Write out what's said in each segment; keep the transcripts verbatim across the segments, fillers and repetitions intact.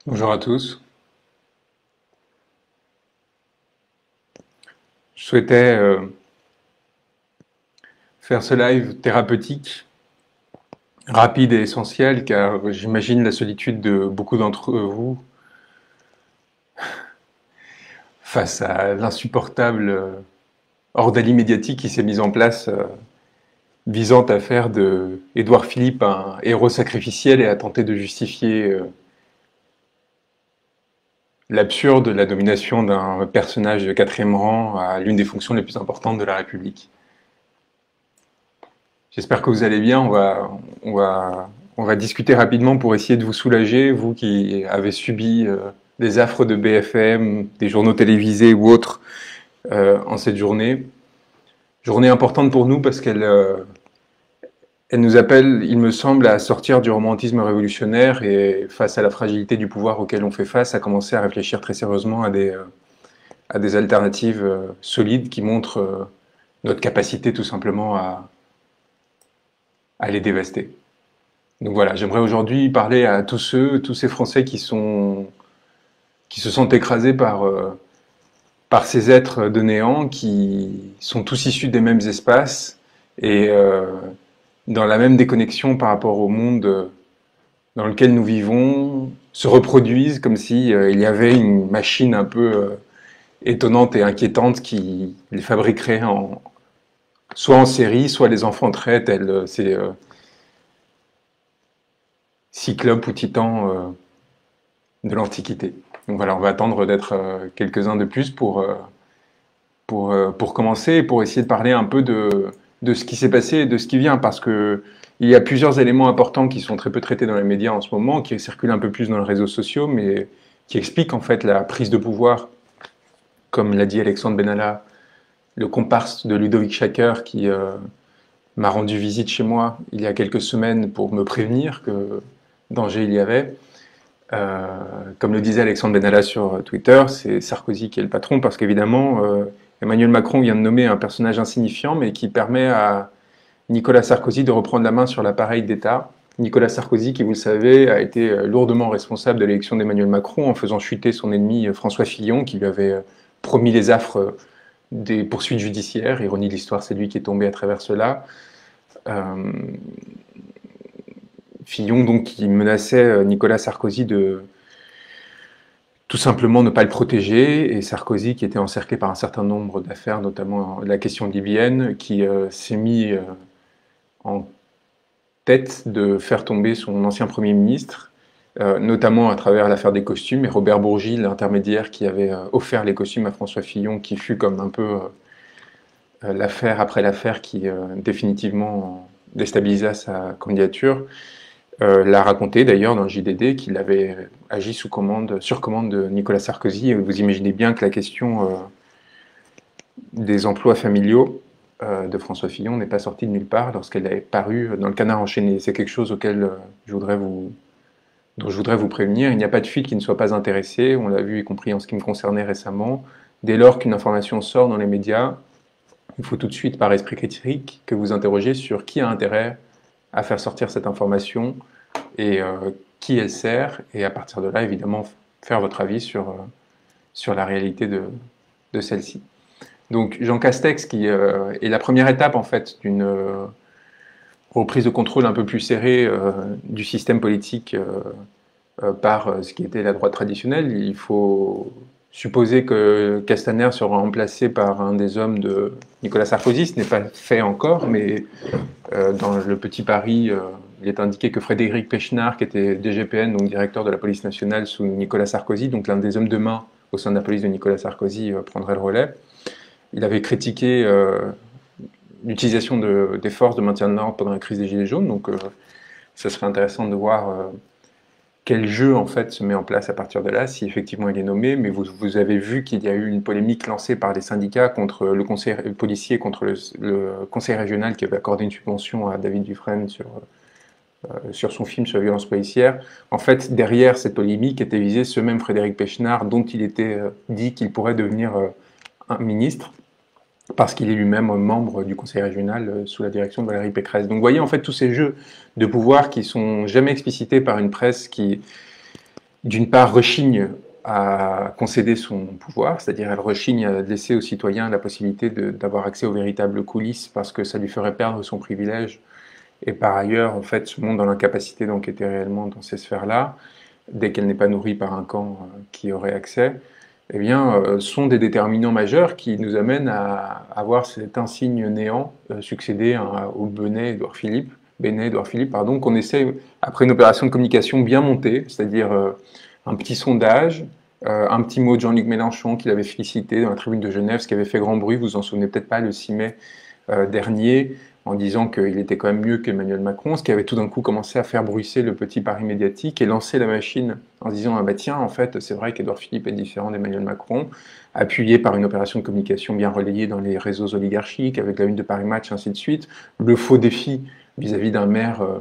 Bonjour à tous. Je souhaitais euh, faire ce live thérapeutique, rapide et essentiel, car j'imagine la solitude de beaucoup d'entre vous face à l'insupportable euh, ordalie médiatique qui s'est mise en place, euh, visant à faire de Édouard Philippe un héros sacrificiel et à tenter de justifier euh, l'absurde, la domination d'un personnage de quatrième rang à l'une des fonctions les plus importantes de la République. J'espère que vous allez bien. On va, on va, on va discuter rapidement pour essayer de vous soulager, vous qui avez subi euh, des affres de B F M, des journaux télévisés ou autres euh, en cette journée. Journée importante pour nous parce qu'elle euh, elle nous appelle, il me semble, à sortir du romantisme révolutionnaire et face à la fragilité du pouvoir auquel on fait face, à commencer à réfléchir très sérieusement à des, euh, à des alternatives euh, solides qui montrent euh, notre capacité tout simplement à, à les dévaster. Donc voilà, j'aimerais aujourd'hui parler à tous ceux, tous ces Français qui sont, qui se sentent écrasés par, euh, par ces êtres de néant qui sont tous issus des mêmes espaces et euh, dans la même déconnexion par rapport au monde dans lequel nous vivons, se reproduisent comme si euh, il y avait une machine un peu euh, étonnante et inquiétante qui les fabriquerait en, soit en série, soit les enfanterait tels euh, ces euh, cyclopes ou titans euh, de l'Antiquité. Donc voilà, on va attendre d'être euh, quelques-uns de plus pour, euh, pour, euh, pour commencer et pour essayer de parler un peu de, de ce qui s'est passé et de ce qui vient, parce que il y a plusieurs éléments importants qui sont très peu traités dans les médias en ce moment, qui circulent un peu plus dans les réseaux sociaux, mais qui expliquent en fait la prise de pouvoir, comme l'a dit Alexandre Benalla, le comparse de Ludovic Schacker, qui euh, m'a rendu visite chez moi il y a quelques semaines pour me prévenir que danger il y avait. Euh, comme le disait Alexandre Benalla sur Twitter, c'est Sarkozy qui est le patron parce qu'évidemment, euh, Emmanuel Macron vient de nommer un personnage insignifiant mais qui permet à Nicolas Sarkozy de reprendre la main sur l'appareil d'État. Nicolas Sarkozy, qui vous le savez, a été lourdement responsable de l'élection d'Emmanuel Macron en faisant chuter son ennemi François Fillon, qui lui avait promis les affres des poursuites judiciaires. Ironie de l'histoire, c'est lui qui est tombé à travers cela. Euh, Fillon, donc, qui menaçait Nicolas Sarkozy de tout simplement ne pas le protéger, et Sarkozy, qui était encerclé par un certain nombre d'affaires, notamment la question libyenne, qui euh, s'est mis euh, en tête de faire tomber son ancien Premier ministre, euh, notamment à travers l'affaire des costumes, et Robert Bourgi, l'intermédiaire qui avait euh, offert les costumes à François Fillon, qui fut comme un peu euh, l'affaire après l'affaire qui euh, définitivement déstabilisa sa candidature. Euh, l'a raconté d'ailleurs dans le J D D qu'il avait agi sous commande, sur commande de Nicolas Sarkozy. Et vous imaginez bien que la question euh, des emplois familiaux euh, de François Fillon n'est pas sortie de nulle part lorsqu'elle est parue dans le Canard enchaîné. C'est quelque chose auquel euh, je voudrais vous, dont je voudrais vous prévenir. Il n'y a pas de fuite qui ne soit pas intéressée. On l'a vu, y compris en ce qui me concernait récemment. Dès lors qu'une information sort dans les médias, il faut tout de suite, par esprit critique, que vous interrogez sur qui a intérêt à faire sortir cette information et euh, qui elle sert, et à partir de là, évidemment, faire votre avis sur, euh, sur la réalité de, de celle-ci. Donc Jean Castex, qui euh, est la première étape en fait d'une euh, reprise de contrôle un peu plus serrée euh, du système politique euh, euh, par euh, ce qui était la droite traditionnelle. Il faut supposer que Castaner sera remplacé par un des hommes de Nicolas Sarkozy. Ce n'est pas fait encore, mais euh, dans le petit Paris, euh, il est indiqué que Frédéric Pechnard, qui était D G P N, donc directeur de la police nationale sous Nicolas Sarkozy, donc l'un des hommes de main au sein de la police de Nicolas Sarkozy, euh, prendrait le relais. Il avait critiqué euh, l'utilisation de, des forces de maintien de l'ordre pendant la crise des Gilets jaunes, donc euh, ça serait intéressant de voir euh, quel jeu en fait se met en place à partir de là, si effectivement il est nommé. Mais vous, vous avez vu qu'il y a eu une polémique lancée par les syndicats contre le conseil policier, contre le, le conseil régional qui avait accordé une subvention à David Dufresne sur, euh, sur son film sur la violence policière. En fait, derrière cette polémique était visé ce même Frédéric Pechnard, dont il était euh, dit qu'il pourrait devenir euh, un ministre, parce qu'il est lui-même membre du conseil régional euh, sous la direction de Valérie Pécresse. Donc vous voyez en fait tous ces jeux de pouvoir qui sont jamais explicités par une presse qui d'une part, rechigne à concéder son pouvoir, c'est-à-dire elle rechigne à laisser aux citoyens la possibilité d'avoir accès aux véritables coulisses parce que ça lui ferait perdre son privilège. Et par ailleurs, en fait, se montre dans l'incapacité d'enquêter réellement dans ces sphères-là, dès qu'elle n'est pas nourrie par un camp euh, qui aurait accès, eh bien, euh, sont des déterminants majeurs qui nous amènent à avoir cet insigne néant euh, succédé à, au Benet Édouard Philippe, Benet Édouard Philippe, pardon, qu'on essaie, après une opération de communication bien montée, c'est-à-dire euh, un petit sondage, euh, un petit mot de Jean-Luc Mélenchon qui l'avait félicité dans la tribune de Genève, ce qui avait fait grand bruit, vous vous en souvenez peut-être pas, le six mai euh, dernier, en disant qu'il était quand même mieux qu'Emmanuel Macron, ce qui avait tout d'un coup commencé à faire bruisser le petit pari médiatique et lancer la machine en se disant « Ah bah tiens, en fait, c'est vrai qu'Édouard Philippe est différent d'Emmanuel Macron », appuyé par une opération de communication bien relayée dans les réseaux oligarchiques, avec la une de Paris Match, ainsi de suite, le faux défi vis-à-vis d'un maire euh,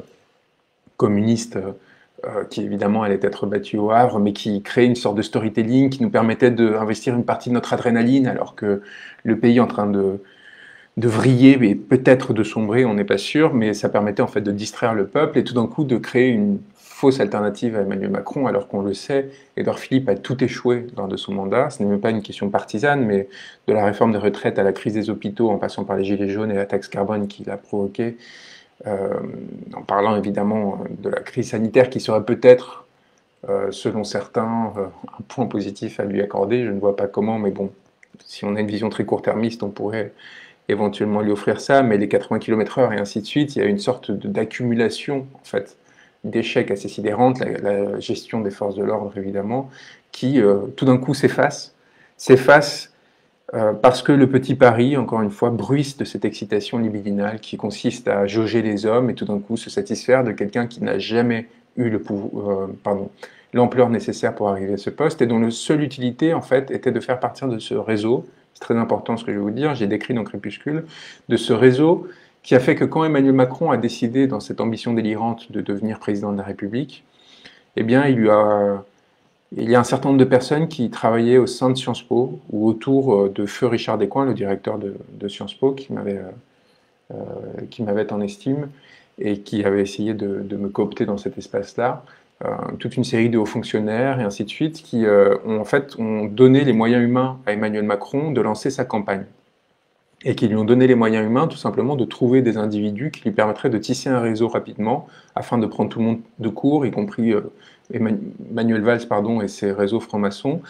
communiste euh, qui évidemment allait être battu au Havre, mais qui créait une sorte de storytelling qui nous permettait d'investir une partie de notre adrénaline, alors que le pays est en train de de vriller et peut-être de sombrer, on n'est pas sûr, mais ça permettait en fait de distraire le peuple et tout d'un coup de créer une fausse alternative à Emmanuel Macron, alors qu'on le sait, Édouard Philippe a tout échoué lors de son mandat. Ce n'est même pas une question partisane, mais de la réforme des retraites à la crise des hôpitaux, en passant par les gilets jaunes et la taxe carbone qu'il a provoquée, euh, en parlant évidemment de la crise sanitaire qui serait peut-être, euh, selon certains, euh, un point positif à lui accorder. Je ne vois pas comment, mais bon, si on a une vision très court-termiste, on pourrait éventuellement lui offrir ça, mais les quatre-vingts kilomètres heure et ainsi de suite, il y a une sorte d'accumulation en fait, d'échecs assez sidérantes, la, la, gestion des forces de l'ordre évidemment, qui euh, tout d'un coup s'efface, s'efface euh, parce que le petit Paris, encore une fois, bruisse de cette excitation libidinale qui consiste à jauger les hommes et tout d'un coup se satisfaire de quelqu'un qui n'a jamais eu le pouvoir, euh, pardon, l'ampleur nécessaire pour arriver à ce poste et dont la seule utilité en fait était de faire partir de ce réseau. C'est très important ce que je vais vous dire, j'ai décrit dans Crépuscule, de ce réseau qui a fait que quand Emmanuel Macron a décidé, dans cette ambition délirante de devenir président de la République, eh bien, il, lui a, il y a un certain nombre de personnes qui travaillaient au sein de Sciences Po ou autour de feu Richard Descoings, le directeur de, de Sciences Po, qui m'avait euh, qui m'avait en estime et qui avait essayé de, de me coopter dans cet espace-là. Euh, toute une série de hauts fonctionnaires et ainsi de suite qui euh, ont en fait ont donné les moyens humains à Emmanuel Macron de lancer sa campagne et qui lui ont donné les moyens humains tout simplement de trouver des individus qui lui permettraient de tisser un réseau rapidement afin de prendre tout le monde de court, y compris euh, Manuel Valls pardon, et ses réseaux francs-maçons,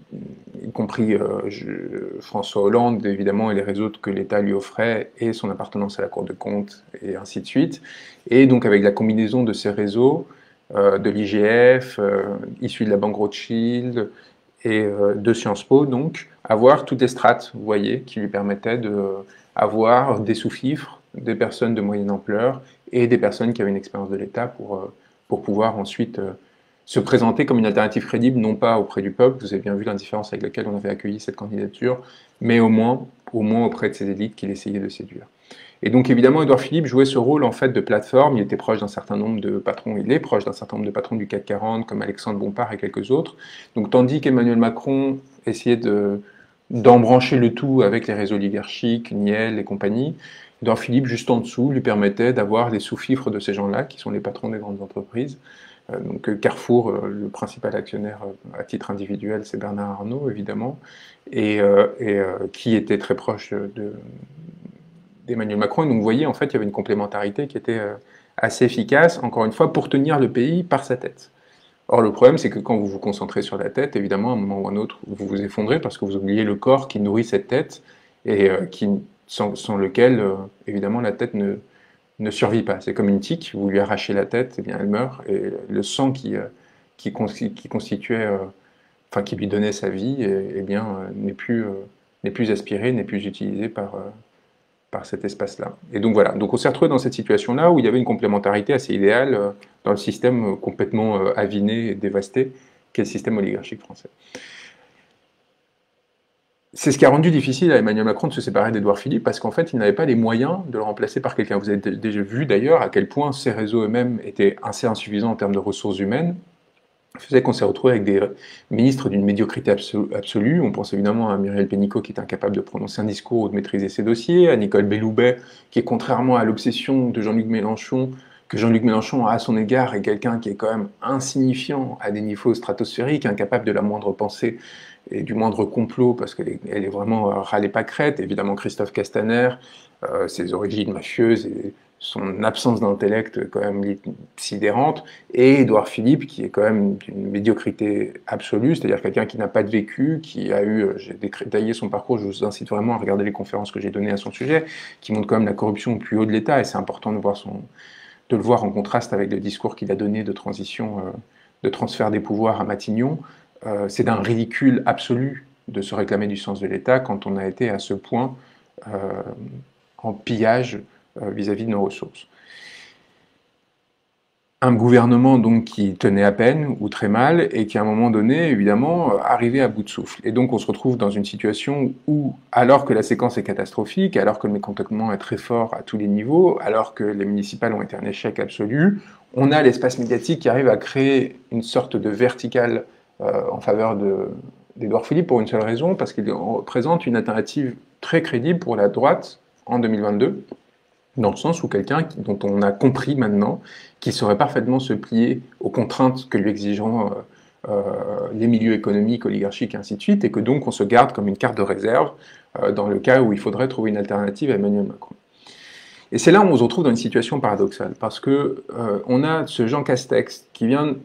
y compris euh, je, François Hollande évidemment et les réseaux que l'État lui offrait et son appartenance à la Cour des comptes et ainsi de suite. Et donc avec la combinaison de ces réseaux, Euh, de l'I G F, euh, issu de la banque Rothschild et euh, de Sciences Po, donc, avoir toutes les strates, vous voyez, qui lui permettaient d'avoir des sous-fifres, des personnes de moyenne ampleur et des personnes qui avaient une expérience de l'État pour, euh, pour pouvoir ensuite euh, se présenter comme une alternative crédible, non pas auprès du peuple, vous avez bien vu l'indifférence avec laquelle on avait accueilli cette candidature, mais au moins, au moins auprès de ces élites qu'il essayait de séduire. Et donc évidemment, Édouard Philippe jouait ce rôle en fait de plateforme. Il était proche d'un certain nombre de patrons, il est proche d'un certain nombre de patrons du C A C quarante, comme Alexandre Bompard et quelques autres. Donc tandis qu'Emmanuel Macron essayait de, d'embrancher le tout avec les réseaux oligarchiques, Niel et compagnie, Édouard Philippe, juste en dessous, lui permettait d'avoir les sous-fifres de ces gens-là, qui sont les patrons des grandes entreprises. Euh, donc Carrefour, euh, le principal actionnaire euh, à titre individuel, c'est Bernard Arnault, évidemment, et, euh, et euh, qui était très proche de d'Emmanuel Macron. Et donc vous voyez, en fait, il y avait une complémentarité qui était euh, assez efficace, encore une fois, pour tenir le pays par sa tête. Or, le problème, c'est que quand vous vous concentrez sur la tête, évidemment, à un moment ou à un autre, vous vous effondrez parce que vous oubliez le corps qui nourrit cette tête et euh, qui, sans, sans lequel, euh, évidemment, la tête ne, ne survit pas. C'est comme une tique, vous lui arrachez la tête, eh bien, elle meurt, et le sang qui, euh, qui, qui constituait, euh, enfin, qui lui donnait sa vie, eh, eh bien, euh, n'est plus, euh, n'est plus aspiré, n'est plus utilisé par... Euh, par cet espace-là. Et donc voilà, donc on s'est retrouvé dans cette situation-là où il y avait une complémentarité assez idéale euh, dans le système euh, complètement euh, aviné et dévasté qu'est le système oligarchique français. C'est ce qui a rendu difficile à Emmanuel Macron de se séparer d'Édouard Philippe parce qu'en fait, il n'avait pas les moyens de le remplacer par quelqu'un. Vous avez déjà vu d'ailleurs à quel point ces réseaux eux-mêmes étaient assez insuffisants en termes de ressources humaines. Faisait qu'on s'est retrouvé avec des ministres d'une médiocrité absolue. On pense évidemment à Muriel Pénicaud qui est incapable de prononcer un discours ou de maîtriser ses dossiers, à Nicole Belloubet qui est, contrairement à l'obsession de Jean-Luc Mélenchon, que Jean-Luc Mélenchon, à son égard, est quelqu'un qui est quand même insignifiant à des niveaux stratosphériques, incapable de la moindre pensée et du moindre complot, parce qu'elle est, elle est vraiment euh, râlée pâquerette. Évidemment, Christophe Castaner, euh, ses origines mafieuses et son absence d'intellect quand même sidérante, et Édouard Philippe, qui est quand même d'une médiocrité absolue, c'est-à-dire quelqu'un qui n'a pas de vécu, qui a eu, j'ai détaillé son parcours, je vous incite vraiment à regarder les conférences que j'ai données à son sujet, qui montrent quand même la corruption au plus haut de l'État, et c'est important de, voir son, de le voir en contraste avec le discours qu'il a donné de transition, euh, de transfert des pouvoirs à Matignon. Euh, c'est d'un ridicule absolu de se réclamer du sens de l'État quand on a été à ce point euh, en pillage vis-à-vis de nos ressources. Un gouvernement donc qui tenait à peine ou très mal et qui à un moment donné évidemment arrivait à bout de souffle. Et donc on se retrouve dans une situation où, alors que la séquence est catastrophique, alors que le mécontentement est très fort à tous les niveaux, alors que les municipales ont été un échec absolu, on a l'espace médiatique qui arrive à créer une sorte de verticale euh, en faveur d'Édouard Philippe pour une seule raison, parce qu'il représente une alternative très crédible pour la droite en deux mille vingt-deux. Dans le sens où quelqu'un dont on a compris maintenant qu'il saurait parfaitement se plier aux contraintes que lui exigeront euh, euh, les milieux économiques, oligarchiques et ainsi de suite, et que donc on se garde comme une carte de réserve euh, dans le cas où il faudrait trouver une alternative à Emmanuel Macron. Et c'est là où on se retrouve dans une situation paradoxale, parce que euh, on a ce Jean Castex qui vient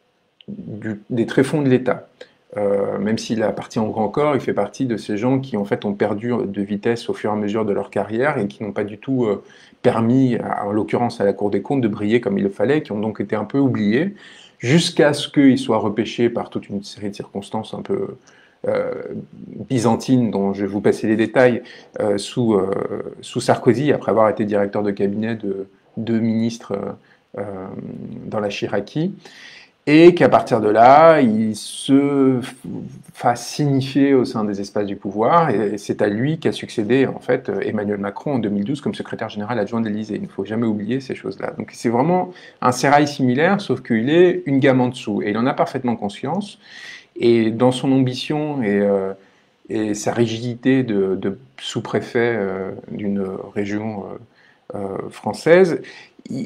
du, des tréfonds de l'État. Euh, même s'il appartient au grand corps, il fait partie de ces gens qui en fait ont perdu de vitesse au fur et à mesure de leur carrière et qui n'ont pas du tout euh, permis, à, en l'occurrence à la Cour des comptes, de briller comme il le fallait, qui ont donc été un peu oubliés, jusqu'à ce qu'ils soient repêchés par toute une série de circonstances un peu euh, byzantines, dont je vais vous passer les détails, euh, sous, euh, sous Sarkozy, après avoir été directeur de cabinet de deux ministres euh, dans la Chiraki. Et qu'à partir de là, il se fasse signifier au sein des espaces du pouvoir, et c'est à lui qu'a succédé en fait Emmanuel Macron en deux mille douze comme secrétaire général adjoint de l'Élysée. Il ne faut jamais oublier ces choses-là. Donc c'est vraiment un sérail similaire, sauf qu'il est une gamme en dessous, et il en a parfaitement conscience. Et dans son ambition et, euh, et sa rigidité de, de sous-préfet euh, d'une région euh, euh, française, il,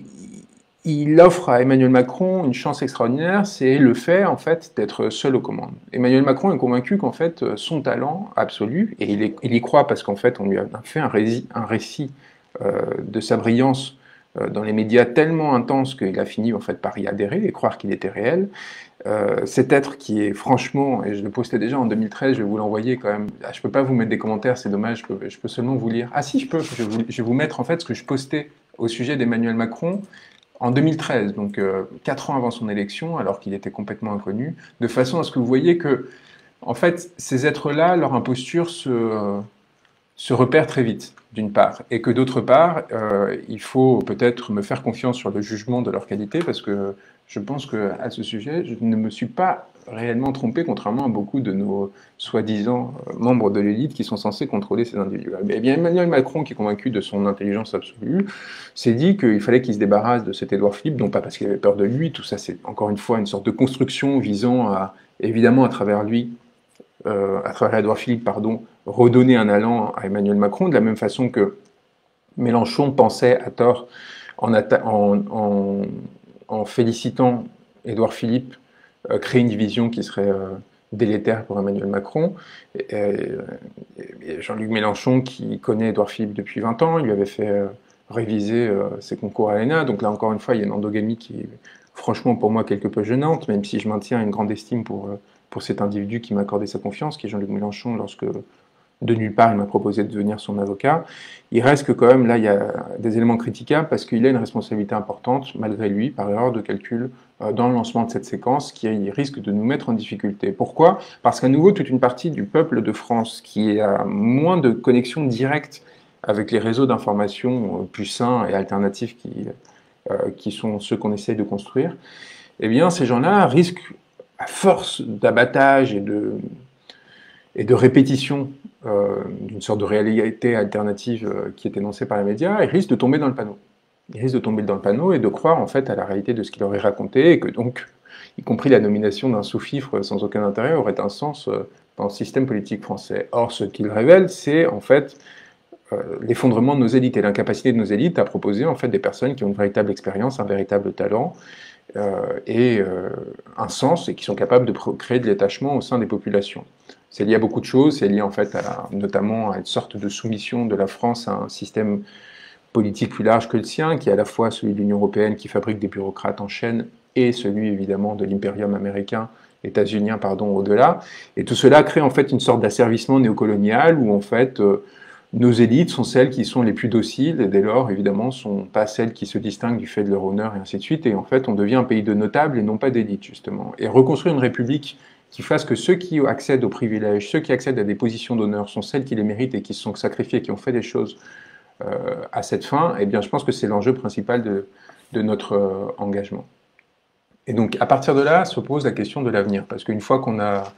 il offre à Emmanuel Macron une chance extraordinaire, c'est le fait en fait d'être seul aux commandes. Emmanuel Macron est convaincu qu'en fait son talent absolu, et il, est, il y croit parce qu'en fait on lui a fait un récit, un récit euh, de sa brillance euh, dans les médias tellement intense qu'il a fini en fait par y adhérer et croire qu'il était réel. Euh, cet être qui est franchement, et je le postais déjà en deux mille treize, je vais vous l'envoyer quand même, ah, je peux pas vous mettre des commentaires, c'est dommage, je peux, je peux seulement vous lire. Ah si, je peux, je vais, vous, je vais vous mettre en fait ce que je postais au sujet d'Emmanuel Macron en deux mille treize, donc euh, quatre ans avant son élection, alors qu'il était complètement inconnu, de façon à ce que vous voyez que, en fait, ces êtres-là, leur imposture se, euh, se repère très vite, d'une part, et que d'autre part, euh, il faut peut-être me faire confiance sur le jugement de leur qualité, parce que je pense qu'à ce sujet, je ne me suis pas réellement trompé, contrairement à beaucoup de nos soi-disant membres de l'élite qui sont censés contrôler ces individus. Eh bien, Emmanuel Macron, qui est convaincu de son intelligence absolue, s'est dit qu'il fallait qu'il se débarrasse de cet Édouard Philippe, non pas parce qu'il avait peur de lui, tout ça c'est encore une fois une sorte de construction visant à, évidemment à travers lui, euh, à travers Édouard Philippe, pardon, redonner un allant à Emmanuel Macron, de la même façon que Mélenchon pensait à tort en, en, en, en félicitant Édouard Philippe, euh, créer une division qui serait euh, délétère pour Emmanuel Macron. Et, et, et Jean-Luc Mélenchon, qui connaît Édouard Philippe depuis vingt ans, il lui avait fait euh, réviser euh, ses concours à l'E N A. Donc là, encore une fois, il y a une endogamie qui est franchement pour moi quelque peu gênante, même si je maintiens une grande estime pour, euh, pour cet individu qui m'a accordé sa confiance, qui est Jean-Luc Mélenchon, lorsque de nulle part il m'a proposé de devenir son avocat. Il reste que quand même, là, il y a des éléments critiquables parce qu'il a une responsabilité importante, malgré lui, par erreur de calcul, euh, dans le lancement de cette séquence, qui risque de nous mettre en difficulté. Pourquoi? Parce qu'à nouveau, toute une partie du peuple de France qui a moins de connexion directe avec les réseaux d'information plus sains et alternatifs qui, euh, qui sont ceux qu'on essaye de construire, eh bien, ces gens-là risquent, à force d'abattage et de, et de répétition euh, d'une sorte de réalité alternative euh, qui est énoncée par les médias, ils risquent de tomber dans le panneau. Ils risquent de tomber dans le panneau et de croire en fait à la réalité de ce qu'il aurait raconté, et que donc, y compris la nomination d'un sous-fifre sans aucun intérêt aurait un sens euh, dans le système politique français. Or, ce qu'il révèle, c'est en fait euh, l'effondrement de nos élites et l'incapacité de nos élites à proposer en fait des personnes qui ont une véritable expérience, un véritable talent euh, et euh, un sens et qui sont capables de créer de l'attachement au sein des populations. C'est lié à beaucoup de choses, c'est lié en fait à, notamment à une sorte de soumission de la France à un système politique plus large que le sien, qui est à la fois celui de l'Union européenne qui fabrique des bureaucrates en chaîne et celui évidemment de l'impérium américain, états-unien pardon, au-delà. Et tout cela crée en fait une sorte d'asservissement néocolonial où en fait euh, nos élites sont celles qui sont les plus dociles et dès lors évidemment sont pas celles qui se distinguent du fait de leur honneur et ainsi de suite. Et en fait on devient un pays de notables et non pas d'élites justement. Et reconstruire une république qui fasse que ceux qui accèdent aux privilèges, ceux qui accèdent à des positions d'honneur sont celles qui les méritent et qui se sont sacrifiés, qui ont fait des choses euh, à cette fin, eh bien je pense que c'est l'enjeu principal de, de notre euh, engagement. Et donc à partir de là se pose la question de l'avenir, parce qu'une fois qu'on a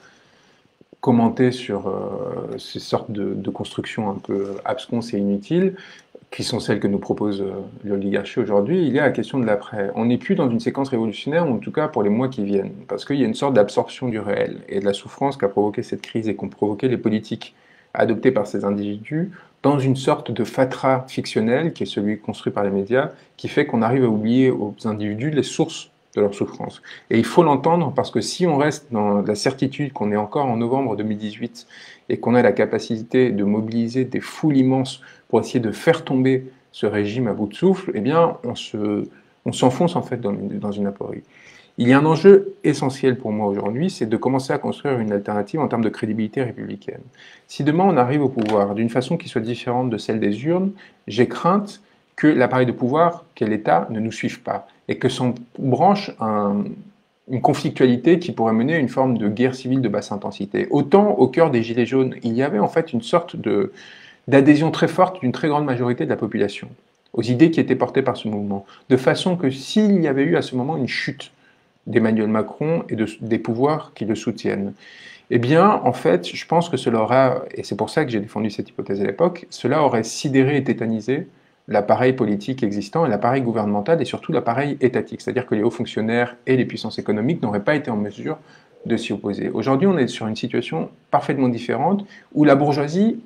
commenté sur euh, ces sortes de, de constructions un peu absconses et inutiles, qui sont celles que nous propose euh, l'oligarchie aujourd'hui, il y a la question de l'après. On n'est plus dans une séquence révolutionnaire, ou en tout cas pour les mois qui viennent, parce qu'il y a une sorte d'absorption du réel et de la souffrance qu'a provoqué cette crise et qu'ont provoqué les politiques adoptées par ces individus, dans une sorte de fatras fictionnel, qui est celui construit par les médias, qui fait qu'on arrive à oublier aux individus les sources de leur souffrance. Et il faut l'entendre parce que si on reste dans la certitude qu'on est encore en novembre deux mille dix-huit et qu'on a la capacité de mobiliser des foules immenses pour essayer de faire tomber ce régime à bout de souffle, eh bien on se, on s'enfonce en fait dans une, dans une aporie. Il y a un enjeu essentiel pour moi aujourd'hui, c'est de commencer à construire une alternative en termes de crédibilité républicaine. Si demain on arrive au pouvoir d'une façon qui soit différente de celle des urnes, j'ai crainte que l'appareil de pouvoir, qu'est l'État, ne nous suive pas et que s'en branche un, une conflictualité qui pourrait mener à une forme de guerre civile de basse intensité. Autant au cœur des Gilets jaunes, il y avait en fait une sorte de, d'adhésion très forte d'une très grande majorité de la population aux idées qui étaient portées par ce mouvement, de façon que s'il y avait eu à ce moment une chute d'Emmanuel Macron et de, des pouvoirs qui le soutiennent, eh bien, en fait, je pense que cela aura, et c'est pour ça que j'ai défendu cette hypothèse à l'époque, cela aurait sidéré et tétanisé l'appareil politique existant et l'appareil gouvernemental et surtout l'appareil étatique. C'est-à-dire que les hauts fonctionnaires et les puissances économiques n'auraient pas été en mesure de s'y opposer. Aujourd'hui, on est sur une situation parfaitement différente où la bourgeoisie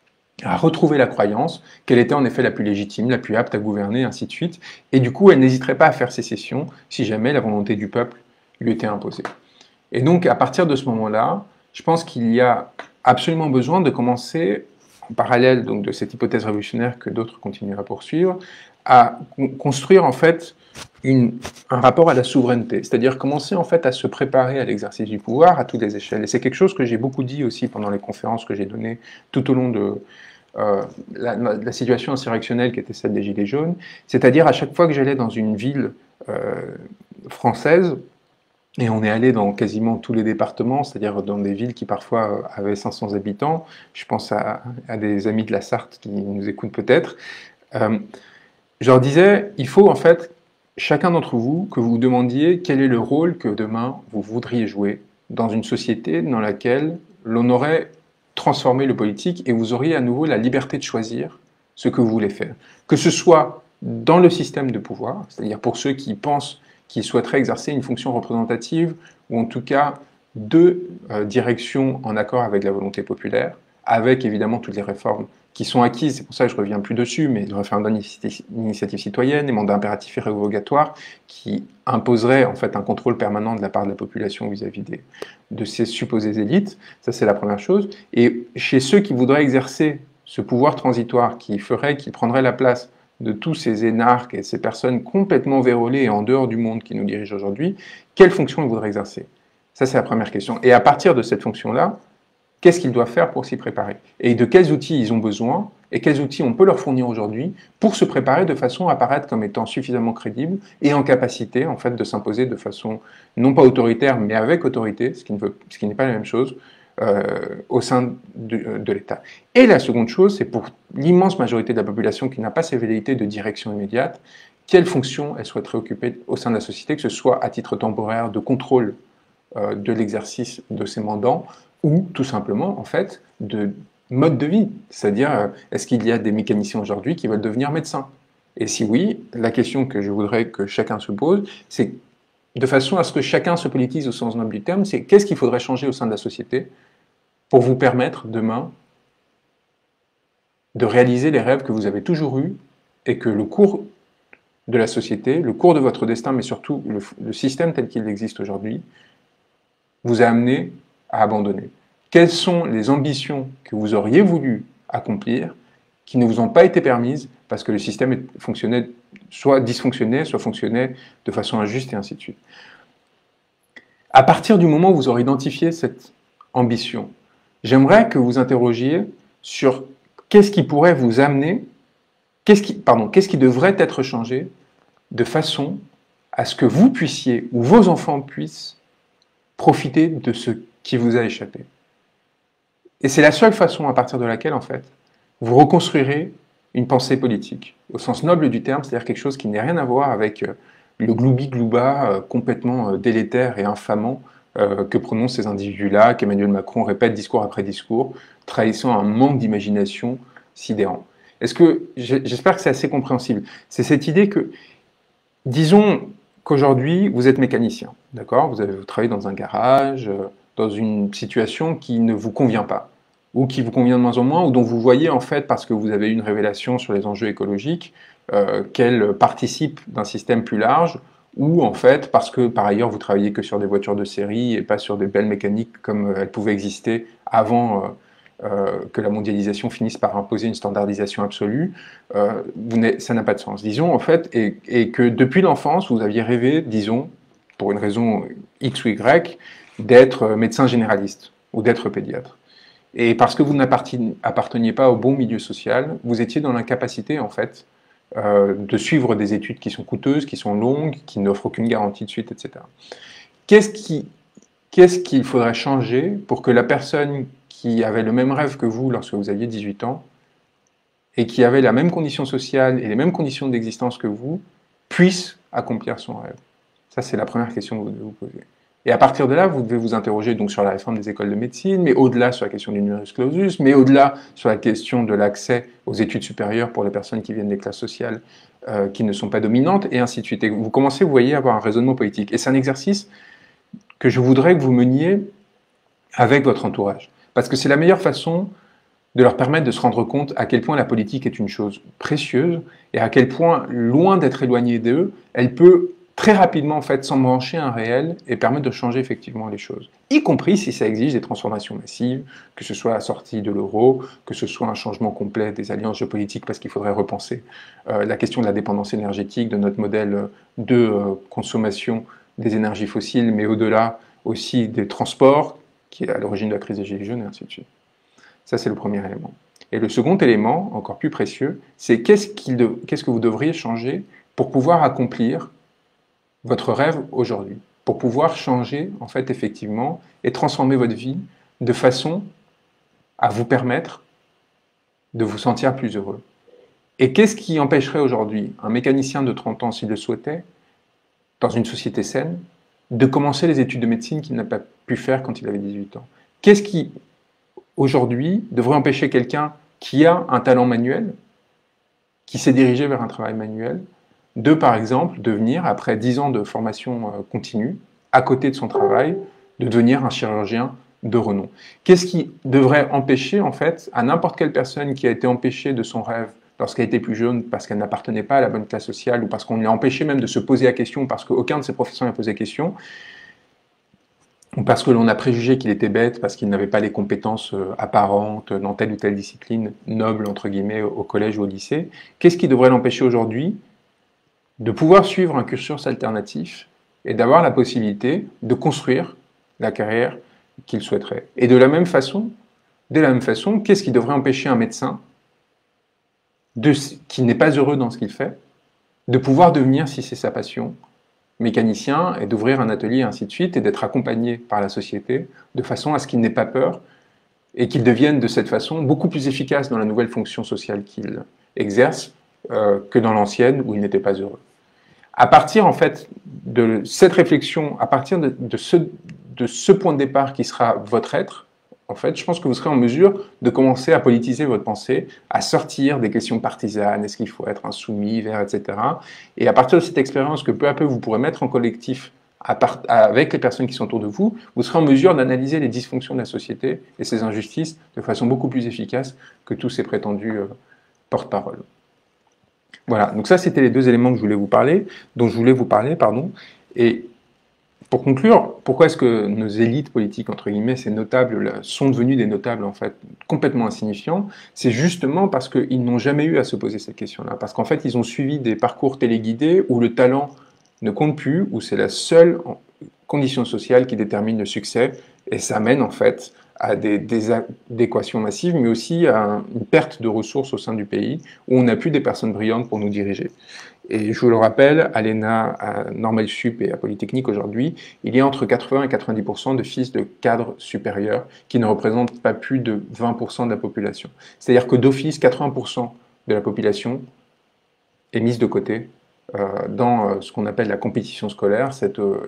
a retrouvé la croyance qu'elle était en effet la plus légitime, la plus apte à gouverner, ainsi de suite. Et du coup, elle n'hésiterait pas à faire sécession si jamais la volonté du peuple lui était imposée. Et donc, à partir de ce moment-là, je pense qu'il y a absolument besoin de commencer en parallèle donc, de cette hypothèse révolutionnaire que d'autres continuent à poursuivre, à construire en fait une, un rapport à la souveraineté, c'est-à-dire commencer en fait à se préparer à l'exercice du pouvoir à toutes les échelles. Et c'est quelque chose que j'ai beaucoup dit aussi pendant les conférences que j'ai données tout au long de euh, la, la situation insurrectionnelle qui était celle des Gilets jaunes, c'est-à-dire à chaque fois que j'allais dans une ville euh, française, et on est allé dans quasiment tous les départements, c'est-à-dire dans des villes qui parfois avaient cinq cents habitants. Je pense à, à des amis de la Sarthe qui nous écoutent peut-être. Euh, je leur disais, il faut en fait, chacun d'entre vous, que vous vous demandiez quel est le rôle que demain vous voudriez jouer dans une société dans laquelle l'on aurait transformé le politique et vous auriez à nouveau la liberté de choisir ce que vous voulez faire. Que ce soit dans le système de pouvoir, c'est-à-dire pour ceux qui pensent qui souhaiteraient exercer une fonction représentative, ou en tout cas deux euh, directions en accord avec la volonté populaire, avec évidemment toutes les réformes qui sont acquises, c'est pour ça que je ne reviens plus dessus, mais le référendum d'initiative citoyenne, les mandats impératifs et revocatoires, qui imposeraient en fait un contrôle permanent de la part de la population vis-à-vis des, de ces supposées élites, ça c'est la première chose. Et chez ceux qui voudraient exercer ce pouvoir transitoire qui ferait, qui prendrait la place de tous ces énarques et ces personnes complètement vérolées et en dehors du monde qui nous dirigent aujourd'hui, quelle fonction ils voudraient exercer? Ça, c'est la première question. Et à partir de cette fonction-là, qu'est-ce qu'ils doivent faire pour s'y préparer? Et de quels outils ils ont besoin et quels outils on peut leur fournir aujourd'hui pour se préparer de façon à apparaître comme étant suffisamment crédible et en capacité, en fait, de s'imposer de façon non pas autoritaire, mais avec autorité, ce qui ne veut, ce qui n'est pas la même chose, Euh, au sein de, de l'État. Et la seconde chose, c'est pour l'immense majorité de la population qui n'a pas ces velléités de direction immédiate, quelle fonction elle souhaiterait occuper au sein de la société, que ce soit à titre temporaire de contrôle euh, de l'exercice de ses mandants, ou tout simplement, en fait, de mode de vie. C'est-à-dire, euh, est-ce qu'il y a des mécaniciens aujourd'hui qui veulent devenir médecins? Et si oui, la question que je voudrais que chacun se pose, c'est de façon à ce que chacun se politise au sens noble du terme, c'est qu'est-ce qu'il faudrait changer au sein de la société pour vous permettre demain de réaliser les rêves que vous avez toujours eus et que le cours de la société, le cours de votre destin, mais surtout le, le système tel qu'il existe aujourd'hui, vous a amené à abandonner? Quelles sont les ambitions que vous auriez voulu accomplir qui ne vous ont pas été permises parce que le système fonctionnait, soit dysfonctionnait, soit fonctionnait de façon injuste et ainsi de suite. À partir du moment où vous aurez identifié cette ambition, j'aimerais que vous interrogiez sur qu'est-ce qui pourrait vous amener, qu'est-ce qui, pardon, qu'est-ce qui devrait être changé de façon à ce que vous puissiez, ou vos enfants puissent, profiter de ce qui vous a échappé. Et c'est la seule façon à partir de laquelle, en fait, vous reconstruirez une pensée politique, au sens noble du terme, c'est-à-dire quelque chose qui n'a rien à voir avec le gloubi-glouba complètement délétère et infamant que prononcent ces individus-là, qu'Emmanuel Macron répète discours après discours, trahissant un manque d'imagination sidérant. Est-ce que, j'espère que c'est assez compréhensible, c'est cette idée que, disons qu'aujourd'hui, vous êtes mécanicien, d'accord? Vous avez vous travaillez dans un garage, dans une situation qui ne vous convient pas, ou qui vous convient de moins en moins, ou dont vous voyez en fait, parce que vous avez eu une révélation sur les enjeux écologiques, euh, qu'elle participe d'un système plus large, ou en fait, parce que par ailleurs vous travaillez que sur des voitures de série et pas sur des belles mécaniques comme elles pouvaient exister avant euh, euh, que la mondialisation finisse par imposer une standardisation absolue, euh, ça n'a pas de sens. Disons en fait, et, et que depuis l'enfance, vous aviez rêvé, disons, pour une raison X ou Y, d'être médecin généraliste ou d'être pédiatre. Et parce que vous n'apparteniez pas au bon milieu social, vous étiez dans l'incapacité, en fait, euh, de suivre des études qui sont coûteuses, qui sont longues, qui n'offrent aucune garantie de suite, et cetera. Qu'est-ce qui, qu'est-ce qu'il faudrait changer pour que la personne qui avait le même rêve que vous lorsque vous aviez dix-huit ans, et qui avait la même condition sociale et les mêmes conditions d'existence que vous, puisse accomplir son rêve? Ça, c'est la première question que vous devez vous poser. Et à partir de là, vous devez vous interroger donc sur la réforme des écoles de médecine, mais au-delà sur la question du numerus clausus, mais au-delà sur la question de l'accès aux études supérieures pour les personnes qui viennent des classes sociales euh, qui ne sont pas dominantes, et ainsi de suite. Et vous commencez, vous voyez, à avoir un raisonnement politique. Et c'est un exercice que je voudrais que vous meniez avec votre entourage. Parce que c'est la meilleure façon de leur permettre de se rendre compte à quel point la politique est une chose précieuse, et à quel point, loin d'être éloignée d'eux, elle peut très rapidement, en fait, s'embrancher un réel et permettre de changer effectivement les choses. Y compris si ça exige des transformations massives, que ce soit la sortie de l'euro, que ce soit un changement complet des alliances géopolitiques, parce qu'il faudrait repenser euh, la question de la dépendance énergétique, de notre modèle de euh, consommation des énergies fossiles, mais au-delà aussi des transports, qui est à l'origine de la crise des Gilets jaunes, et ainsi de suite. Ça, c'est le premier élément. Et le second élément, encore plus précieux, c'est qu'est-ce qu'il de... qu'est-ce que vous devriez changer pour pouvoir accomplir votre rêve aujourd'hui, pour pouvoir changer, en fait, effectivement, et transformer votre vie de façon à vous permettre de vous sentir plus heureux. Et qu'est-ce qui empêcherait aujourd'hui un mécanicien de trente ans, s'il le souhaitait, dans une société saine, de commencer les études de médecine qu'il n'a pas pu faire quand il avait dix-huit ans? Qu'est-ce qui, aujourd'hui, devrait empêcher quelqu'un qui a un talent manuel, qui s'est dirigé vers un travail manuel, de, par exemple, devenir, après dix ans de formation euh, continue, à côté de son travail, de devenir un chirurgien de renom? Qu'est-ce qui devrait empêcher, en fait, à n'importe quelle personne qui a été empêchée de son rêve lorsqu'elle était plus jeune, parce qu'elle n'appartenait pas à la bonne classe sociale, ou parce qu'on l'a empêché même de se poser la question, parce qu'aucun de ses professeurs n'a posé la question, ou parce que l'on a préjugé qu'il était bête, parce qu'il n'avait pas les compétences euh, apparentes dans telle ou telle discipline noble, entre guillemets, au collège ou au lycée? Qu'est-ce qui devrait l'empêcher aujourd'hui de pouvoir suivre un cursus alternatif et d'avoir la possibilité de construire la carrière qu'il souhaiterait? Et de la même façon, de la même façon, qu'est-ce qui devrait empêcher un médecin de, qui n'est pas heureux dans ce qu'il fait, de pouvoir devenir, si c'est sa passion, mécanicien et d'ouvrir un atelier et ainsi de suite, et d'être accompagné par la société de façon à ce qu'il n'ait pas peur et qu'il devienne de cette façon beaucoup plus efficace dans la nouvelle fonction sociale qu'il exerce euh, que dans l'ancienne où il n'était pas heureux. À partir en fait de cette réflexion, à partir de, de, ce, de ce point de départ qui sera votre être, en fait, je pense que vous serez en mesure de commencer à politiser votre pensée, à sortir des questions partisanes, est-ce qu'il faut être insoumis, vert, et cetera. Et à partir de cette expérience que peu à peu vous pourrez mettre en collectif à part, avec les personnes qui sont autour de vous, vous serez en mesure d'analyser les dysfonctions de la société et ses injustices de façon beaucoup plus efficace que tous ces prétendus euh, porte-parole. Voilà, donc ça c'était les deux éléments que je voulais vous parler, dont je voulais vous parler, pardon. Et pour conclure, pourquoi est-ce que nos élites politiques, entre guillemets, ces notables, sont devenus des notables en fait complètement insignifiants? C'est justement parce qu'ils n'ont jamais eu à se poser cette question-là. Parce qu'en fait, ils ont suivi des parcours téléguidés où le talent ne compte plus, où c'est la seule condition sociale qui détermine le succès, et ça mène en fait à des déséquations massives, mais aussi à une perte de ressources au sein du pays, où on n'a plus des personnes brillantes pour nous diriger. Et je vous le rappelle, à l'E N A, à Normal Sup et à Polytechnique aujourd'hui, il y a entre quatre-vingts et quatre-vingt-dix pour cent de fils de cadres supérieurs qui ne représentent pas plus de vingt pour cent de la population. C'est-à-dire que d'office, quatre-vingts pour cent de la population est mise de côté euh, dans euh, ce qu'on appelle la compétition scolaire, cette euh,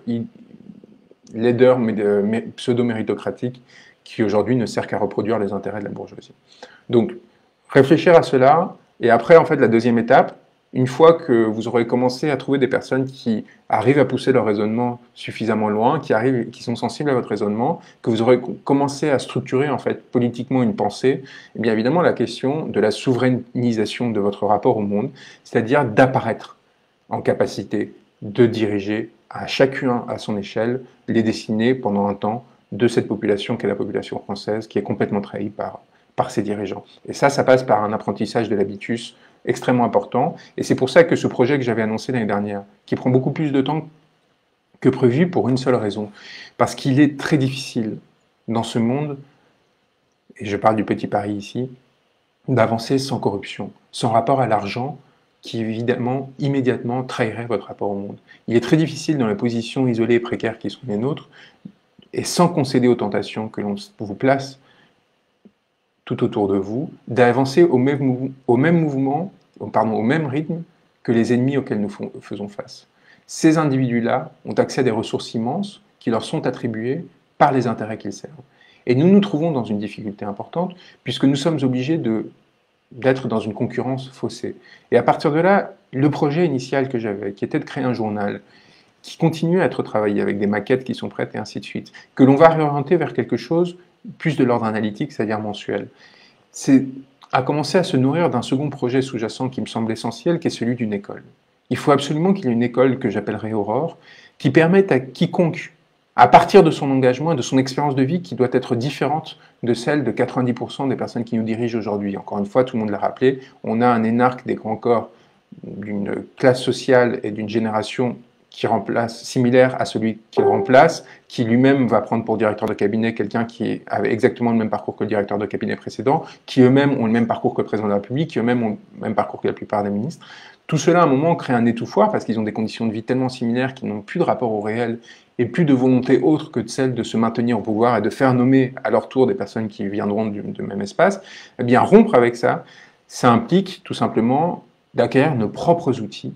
laideur pseudo-méritocratique qui aujourd'hui ne sert qu'à reproduire les intérêts de la bourgeoisie. Donc, réfléchir à cela, et après, en fait, la deuxième étape, une fois que vous aurez commencé à trouver des personnes qui arrivent à pousser leur raisonnement suffisamment loin, qui, arrivent, qui sont sensibles à votre raisonnement, que vous aurez commencé à structurer en fait politiquement une pensée, et bien évidemment la question de la souverainisation de votre rapport au monde, c'est-à-dire d'apparaître en capacité de diriger à chacun à son échelle les destinées pendant un temps de cette population qu'est la population française, qui est complètement trahie par, par ses dirigeants. Et ça, ça passe par un apprentissage de l'habitus extrêmement important, et c'est pour ça que ce projet que j'avais annoncé l'année dernière, qui prend beaucoup plus de temps que prévu pour une seule raison, parce qu'il est très difficile dans ce monde, et je parle du petit Paris ici, d'avancer sans corruption, sans rapport à l'argent qui évidemment, immédiatement, trahirait votre rapport au monde. Il est très difficile dans les positions isolées et précaires qui sont les nôtres, et sans concéder aux tentations que l'on vous place tout autour de vous, d'avancer au même, au même mouvement, pardon, au même rythme que les ennemis auxquels nous faisons face. Ces individus-là ont accès à des ressources immenses qui leur sont attribuées par les intérêts qu'ils servent. Et nous nous trouvons dans une difficulté importante, puisque nous sommes obligés de, d'être dans une concurrence faussée. Et à partir de là, le projet initial que j'avais, qui était de créer un journal, qui continue à être travaillé avec des maquettes qui sont prêtes et ainsi de suite, que l'on va réorienter vers quelque chose plus de l'ordre analytique, c'est-à-dire mensuel. C'est à commencer à se nourrir d'un second projet sous-jacent qui me semble essentiel, qui est celui d'une école. Il faut absolument qu'il y ait une école que j'appellerai Aurore, qui permette à quiconque, à partir de son engagement et de son expérience de vie, qui doit être différente de celle de quatre-vingt-dix pour cent des personnes qui nous dirigent aujourd'hui. Encore une fois, tout le monde l'a rappelé, on a un énarque des grands corps d'une classe sociale et d'une génération qui remplace, similaire à celui qu'il remplace, qui lui-même va prendre pour directeur de cabinet quelqu'un qui avait exactement le même parcours que le directeur de cabinet précédent, qui eux-mêmes ont le même parcours que le président de la République, qui eux-mêmes ont le même parcours que la plupart des ministres. Tout cela, à un moment, crée un étouffoir parce qu'ils ont des conditions de vie tellement similaires qu'ils n'ont plus de rapport au réel et plus de volonté autre que de celle de se maintenir au pouvoir et de faire nommer à leur tour des personnes qui viendront du, du même espace. Eh bien, rompre avec ça, ça implique tout simplement d'acquérir nos propres outils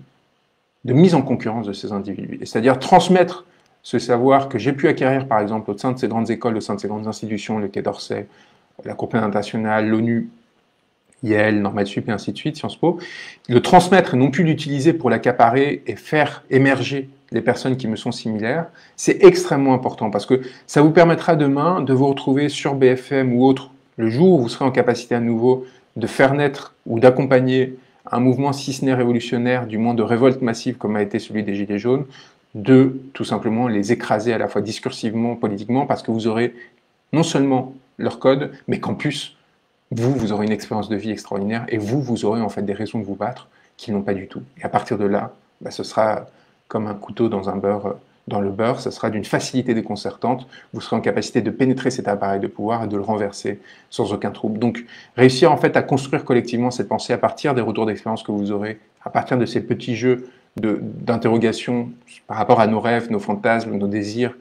de mise en concurrence de ces individus. C'est-à-dire transmettre ce savoir que j'ai pu acquérir, par exemple, au sein de ces grandes écoles, au sein de ces grandes institutions, le Quai d'Orsay, la Cour pénale internationale, l'ONU, Yale, Normal Sup et ainsi de suite, Sciences Po, le transmettre et non plus l'utiliser pour l'accaparer et faire émerger les personnes qui me sont similaires, c'est extrêmement important parce que ça vous permettra demain de vous retrouver sur B F M ou autre, le jour où vous serez en capacité à nouveau de faire naître ou d'accompagner un mouvement, si ce n'est révolutionnaire, du moins de révolte massive comme a été celui des Gilets jaunes, de tout simplement les écraser à la fois discursivement, politiquement, parce que vous aurez non seulement leur code, mais qu'en plus, vous, vous aurez une expérience de vie extraordinaire et vous, vous aurez en fait des raisons de vous battre qu'ils n'ont pas du tout. Et à partir de là, bah, ce sera comme un couteau dans un beurre, dans le beurre, ce sera d'une facilité déconcertante. Vous serez en capacité de pénétrer cet appareil de pouvoir et de le renverser sans aucun trouble. Donc, réussir en fait à construire collectivement cette pensée à partir des retours d'expérience que vous aurez, à partir de ces petits jeux d'interrogation par rapport à nos rêves, nos fantasmes, nos désirs,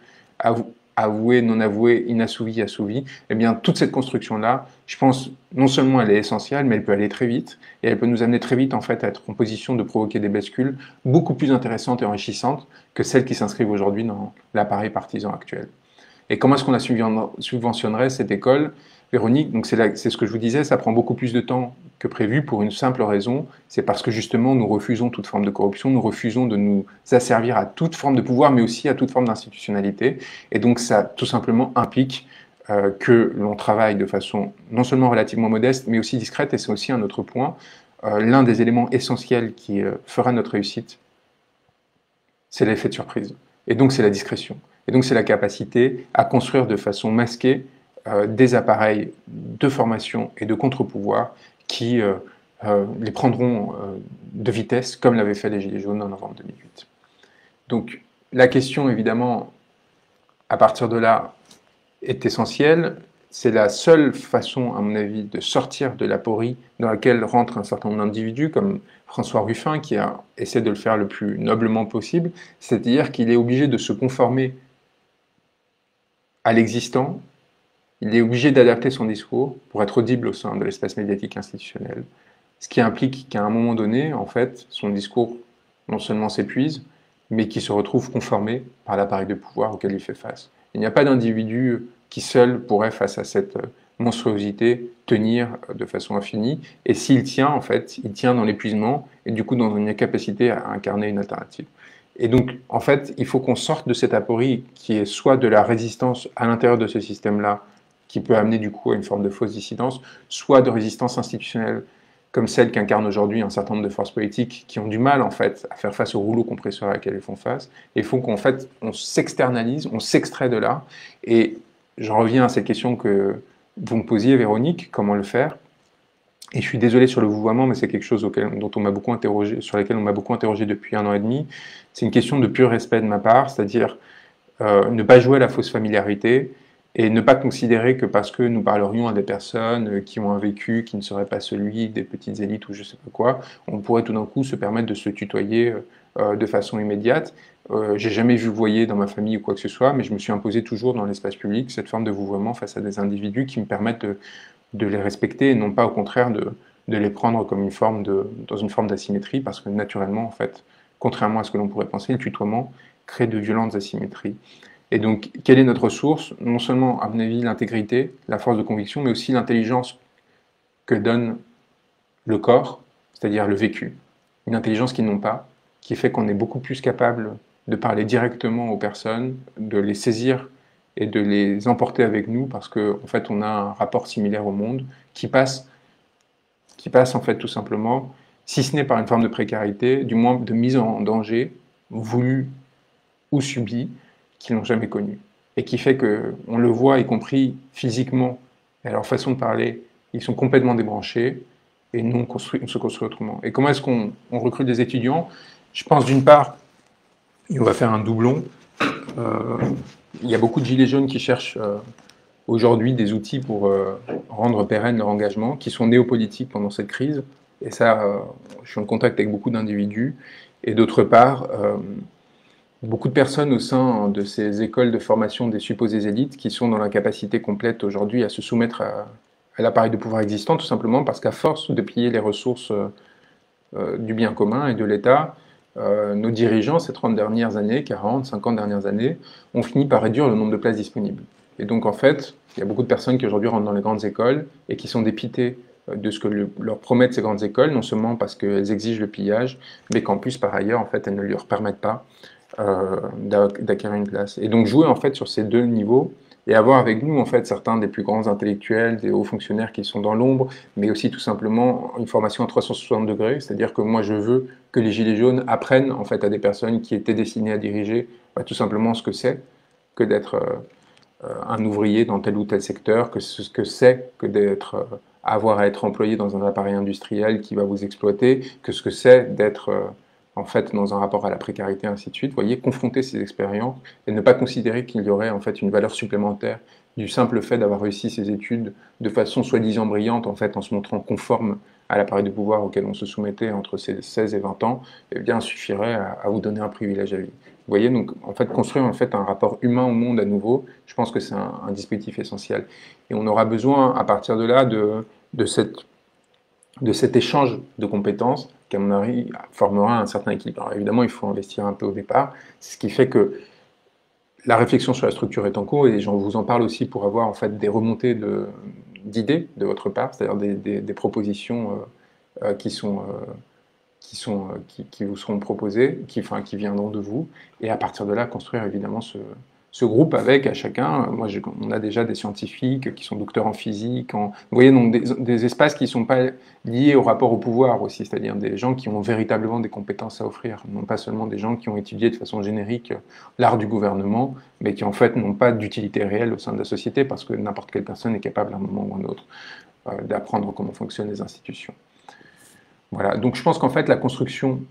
avoués, non avoués, inassouvis, assouvis, eh bien, toute cette construction-là, je pense, non seulement elle est essentielle, mais elle peut aller très vite, et elle peut nous amener très vite, en fait, à être en position de provoquer des bascules beaucoup plus intéressantes et enrichissantes que celles qui s'inscrivent aujourd'hui dans l'appareil partisan actuel. Et comment est-ce qu'on la subventionnerait, cette école? Véronique, donc c'est ce que je vous disais, ça prend beaucoup plus de temps que prévu pour une simple raison, c'est parce que justement nous refusons toute forme de corruption, nous refusons de nous asservir à toute forme de pouvoir, mais aussi à toute forme d'institutionnalité. Et donc ça tout simplement implique euh, que l'on travaille de façon non seulement relativement modeste, mais aussi discrète, et c'est aussi un autre point. Euh, L'un des éléments essentiels qui euh, fera notre réussite, c'est l'effet de surprise. Et donc c'est la discrétion. Et donc c'est la capacité à construire de façon masquée euh, des appareils de formation et de contre-pouvoir qui euh, euh, les prendront euh, de vitesse, comme l'avaient fait les Gilets jaunes en novembre deux mille huit. Donc la question, évidemment, à partir de là, est essentielle. C'est la seule façon, à mon avis, de sortir de l'aporie dans laquelle rentrent un certain nombre d'individus, comme François Ruffin, qui a essayé de le faire le plus noblement possible, c'est-à-dire qu'il est obligé de se conformer à l'existant, il est obligé d'adapter son discours pour être audible au sein de l'espace médiatique institutionnel, ce qui implique qu'à un moment donné, en fait, son discours non seulement s'épuise, mais qui se retrouve conformé par l'appareil de pouvoir auquel il fait face. Il n'y a pas d'individu qui seul pourrait, face à cette monstruosité, tenir de façon infinie, et s'il tient, en fait, il tient dans l'épuisement, et du coup dans une incapacité à incarner une alternative. Et donc, en fait, il faut qu'on sorte de cette aporie qui est soit de la résistance à l'intérieur de ce système-là, qui peut amener du coup à une forme de fausse dissidence, soit de résistance institutionnelle, comme celle qu'incarnent aujourd'hui un certain nombre de forces politiques qui ont du mal en fait à faire face au rouleau compresseur à laquelle elles font face, et il faut qu'en fait on s'externalise, on s'extrait de là. Et j'en reviens à cette question que vous me posiez, Véronique, comment le faire? Et je suis désolé sur le vouvoiement, mais c'est quelque chose auquel, dont on m'a beaucoup interrogé, sur lequel on m'a beaucoup interrogé depuis un an et demi. C'est une question de pur respect de ma part, c'est-à-dire euh, ne pas jouer à la fausse familiarité et ne pas considérer que parce que nous parlerions à des personnes qui ont un vécu qui ne serait pas celui des petites élites ou je sais pas quoi, on pourrait tout d'un coup se permettre de se tutoyer euh, de façon immédiate. Euh, j'ai jamais vu vouvoyer dans ma famille ou quoi que ce soit, mais je me suis imposé toujours dans l'espace public cette forme de vouvoiement face à des individus qui me permettent de de les respecter et non pas au contraire de, de les prendre comme une forme de, dans une forme d'asymétrie, parce que naturellement, en fait, contrairement à ce que l'on pourrait penser, le tutoiement crée de violentes asymétries. Et donc, quelle est notre source? Non seulement, à mon avis, l'intégrité, la force de conviction, mais aussi l'intelligence que donne le corps, c'est-à-dire le vécu. Une intelligence qu'ils n'ont pas, qui fait qu'on est beaucoup plus capable de parler directement aux personnes, de les saisir et de les emporter avec nous parce qu'en en fait on a un rapport similaire au monde qui passe, qui passe en fait tout simplement, si ce n'est par une forme de précarité, du moins de mise en danger, voulue ou subie, qu'ils n'ont jamais connue. Et qui fait qu'on le voit, y compris physiquement, et à leur façon de parler, ils sont complètement débranchés et non construit, on se construit autrement. Et comment est-ce qu'on on recrute des étudiants? Je pense d'une part, et on va faire un doublon, euh, il y a beaucoup de gilets jaunes qui cherchent euh, aujourd'hui des outils pour euh, rendre pérenne leur engagement, qui sont néopolitiques pendant cette crise. Et ça, euh, je suis en contact avec beaucoup d'individus. Et d'autre part, euh, beaucoup de personnes au sein de ces écoles de formation des supposées élites qui sont dans l'incapacité complète aujourd'hui à se soumettre à, à l'appareil de pouvoir existant, tout simplement parce qu'à force de piller les ressources euh, du bien commun et de l'État, Euh, nos dirigeants, ces trente dernières années, quarante, cinquante dernières années, ont fini par réduire le nombre de places disponibles. Et donc, en fait, il y a beaucoup de personnes qui aujourd'hui rentrent dans les grandes écoles et qui sont dépitées de ce que le, leur promettent ces grandes écoles, non seulement parce qu'elles exigent le pillage, mais qu'en plus, par ailleurs, en fait, elles ne leur permettent pas euh, d'acquérir une place. Et donc, jouer, en fait, sur ces deux niveaux, et avoir avec nous, en fait, certains des plus grands intellectuels, des hauts fonctionnaires qui sont dans l'ombre, mais aussi tout simplement une formation à trois cent soixante degrés, c'est-à-dire que moi, je veux que les Gilets jaunes apprennent, en fait, à des personnes qui étaient destinées à diriger bah, tout simplement ce que c'est que d'être euh, un ouvrier dans tel ou tel secteur, que ce que c'est que d'être, euh, avoir à être employé dans un appareil industriel qui va vous exploiter, que ce que c'est d'être... Euh, en fait, dans un rapport à la précarité, ainsi de suite. Vous voyez, confronter ces expériences et ne pas considérer qu'il y aurait en fait une valeur supplémentaire du simple fait d'avoir réussi ses études de façon soi-disant brillante, en fait, en se montrant conforme à l'appareil de pouvoir auquel on se soumettait entre ses seize et vingt ans, eh bien, suffirait à, à vous donner un privilège à vie. Vous voyez, donc, en fait, construire en fait un rapport humain au monde à nouveau, je pense que c'est un, un dispositif essentiel. Et on aura besoin, à partir de là, de, de cette de cet échange de compétences qui, à mon avis, formera un certain équilibre. Alors évidemment, il faut investir un peu au départ, ce qui fait que la réflexion sur la structure est en cours, et je vous en parle aussi pour avoir en fait des remontées de, d'idées de votre part, c'est-à-dire des, des, des propositions euh, euh, qui sont... Euh, qui, sont, euh, qui, qui vous seront proposées, qui, enfin, qui viendront de vous, et à partir de là, construire évidemment ce, ce groupe avec à chacun. Moi, on a déjà des scientifiques qui sont docteurs en physique. En, vous voyez, donc des, des espaces qui ne sont pas liés au rapport au pouvoir aussi, c'est-à-dire des gens qui ont véritablement des compétences à offrir, non pas seulement des gens qui ont étudié de façon générique l'art du gouvernement, mais qui en fait n'ont pas d'utilité réelle au sein de la société, parce que n'importe quelle personne est capable à un moment ou à un autre euh, d'apprendre comment fonctionnent les institutions. Voilà, donc je pense qu'en fait la construction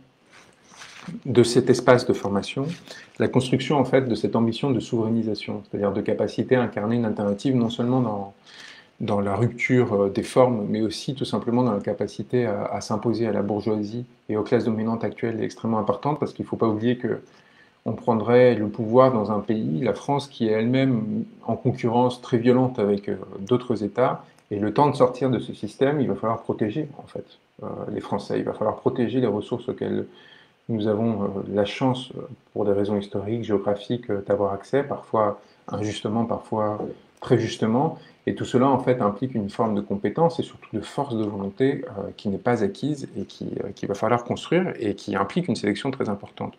de cet espace de formation, la construction en fait de cette ambition de souverainisation, c'est-à-dire de capacité à incarner une alternative non seulement dans, dans la rupture des formes, mais aussi tout simplement dans la capacité à, à s'imposer à la bourgeoisie et aux classes dominantes actuelles est extrêmement importante, parce qu'il ne faut pas oublier que on prendrait le pouvoir dans un pays, la France, qui est elle-même en concurrence très violente avec d'autres États, et le temps de sortir de ce système, il va falloir protéger en fait euh, les Français, il va falloir protéger les ressources auxquelles nous avons euh, la chance, pour des raisons historiques, géographiques, euh, d'avoir accès, parfois injustement, parfois très justement, et tout cela en fait implique une forme de compétence et surtout de force de volonté euh, qui n'est pas acquise et qui, euh, qu'il va falloir construire et qui implique une sélection très importante.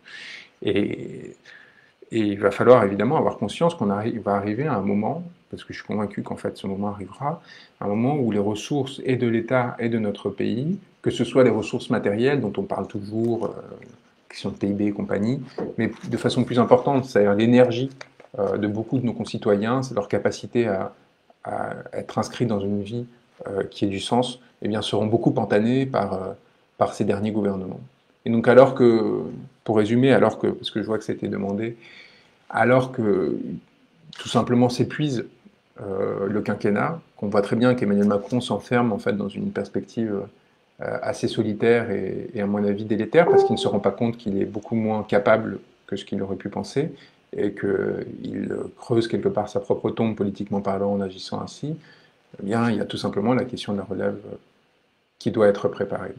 Et, et il va falloir évidemment avoir conscience qu'on arri- va arriver à un moment, parce que je suis convaincu qu'en fait ce moment arrivera, un moment où les ressources et de l'État et de notre pays, que ce soit les ressources matérielles dont on parle toujours, euh, question de P I B et compagnie, mais de façon plus importante, c'est-à-dire l'énergie euh, de beaucoup de nos concitoyens, c'est leur capacité à, à être inscrits dans une vie euh, qui ait du sens, eh bien, seront beaucoup entanées par, euh, par ces derniers gouvernements. Et donc alors que, pour résumer, alors que, parce que je vois que ça a été demandé, alors que tout simplement s'épuise euh, le quinquennat, qu'on voit très bien qu'Emmanuel Macron s'enferme en fait dans une perspective euh, assez solitaire et, et à mon avis délétère, parce qu'il ne se rend pas compte qu'il est beaucoup moins capable que ce qu'il aurait pu penser, et qu'il creuse quelque part sa propre tombe politiquement parlant en agissant ainsi. Eh bien, il y a tout simplement la question de la relève qui doit être préparée.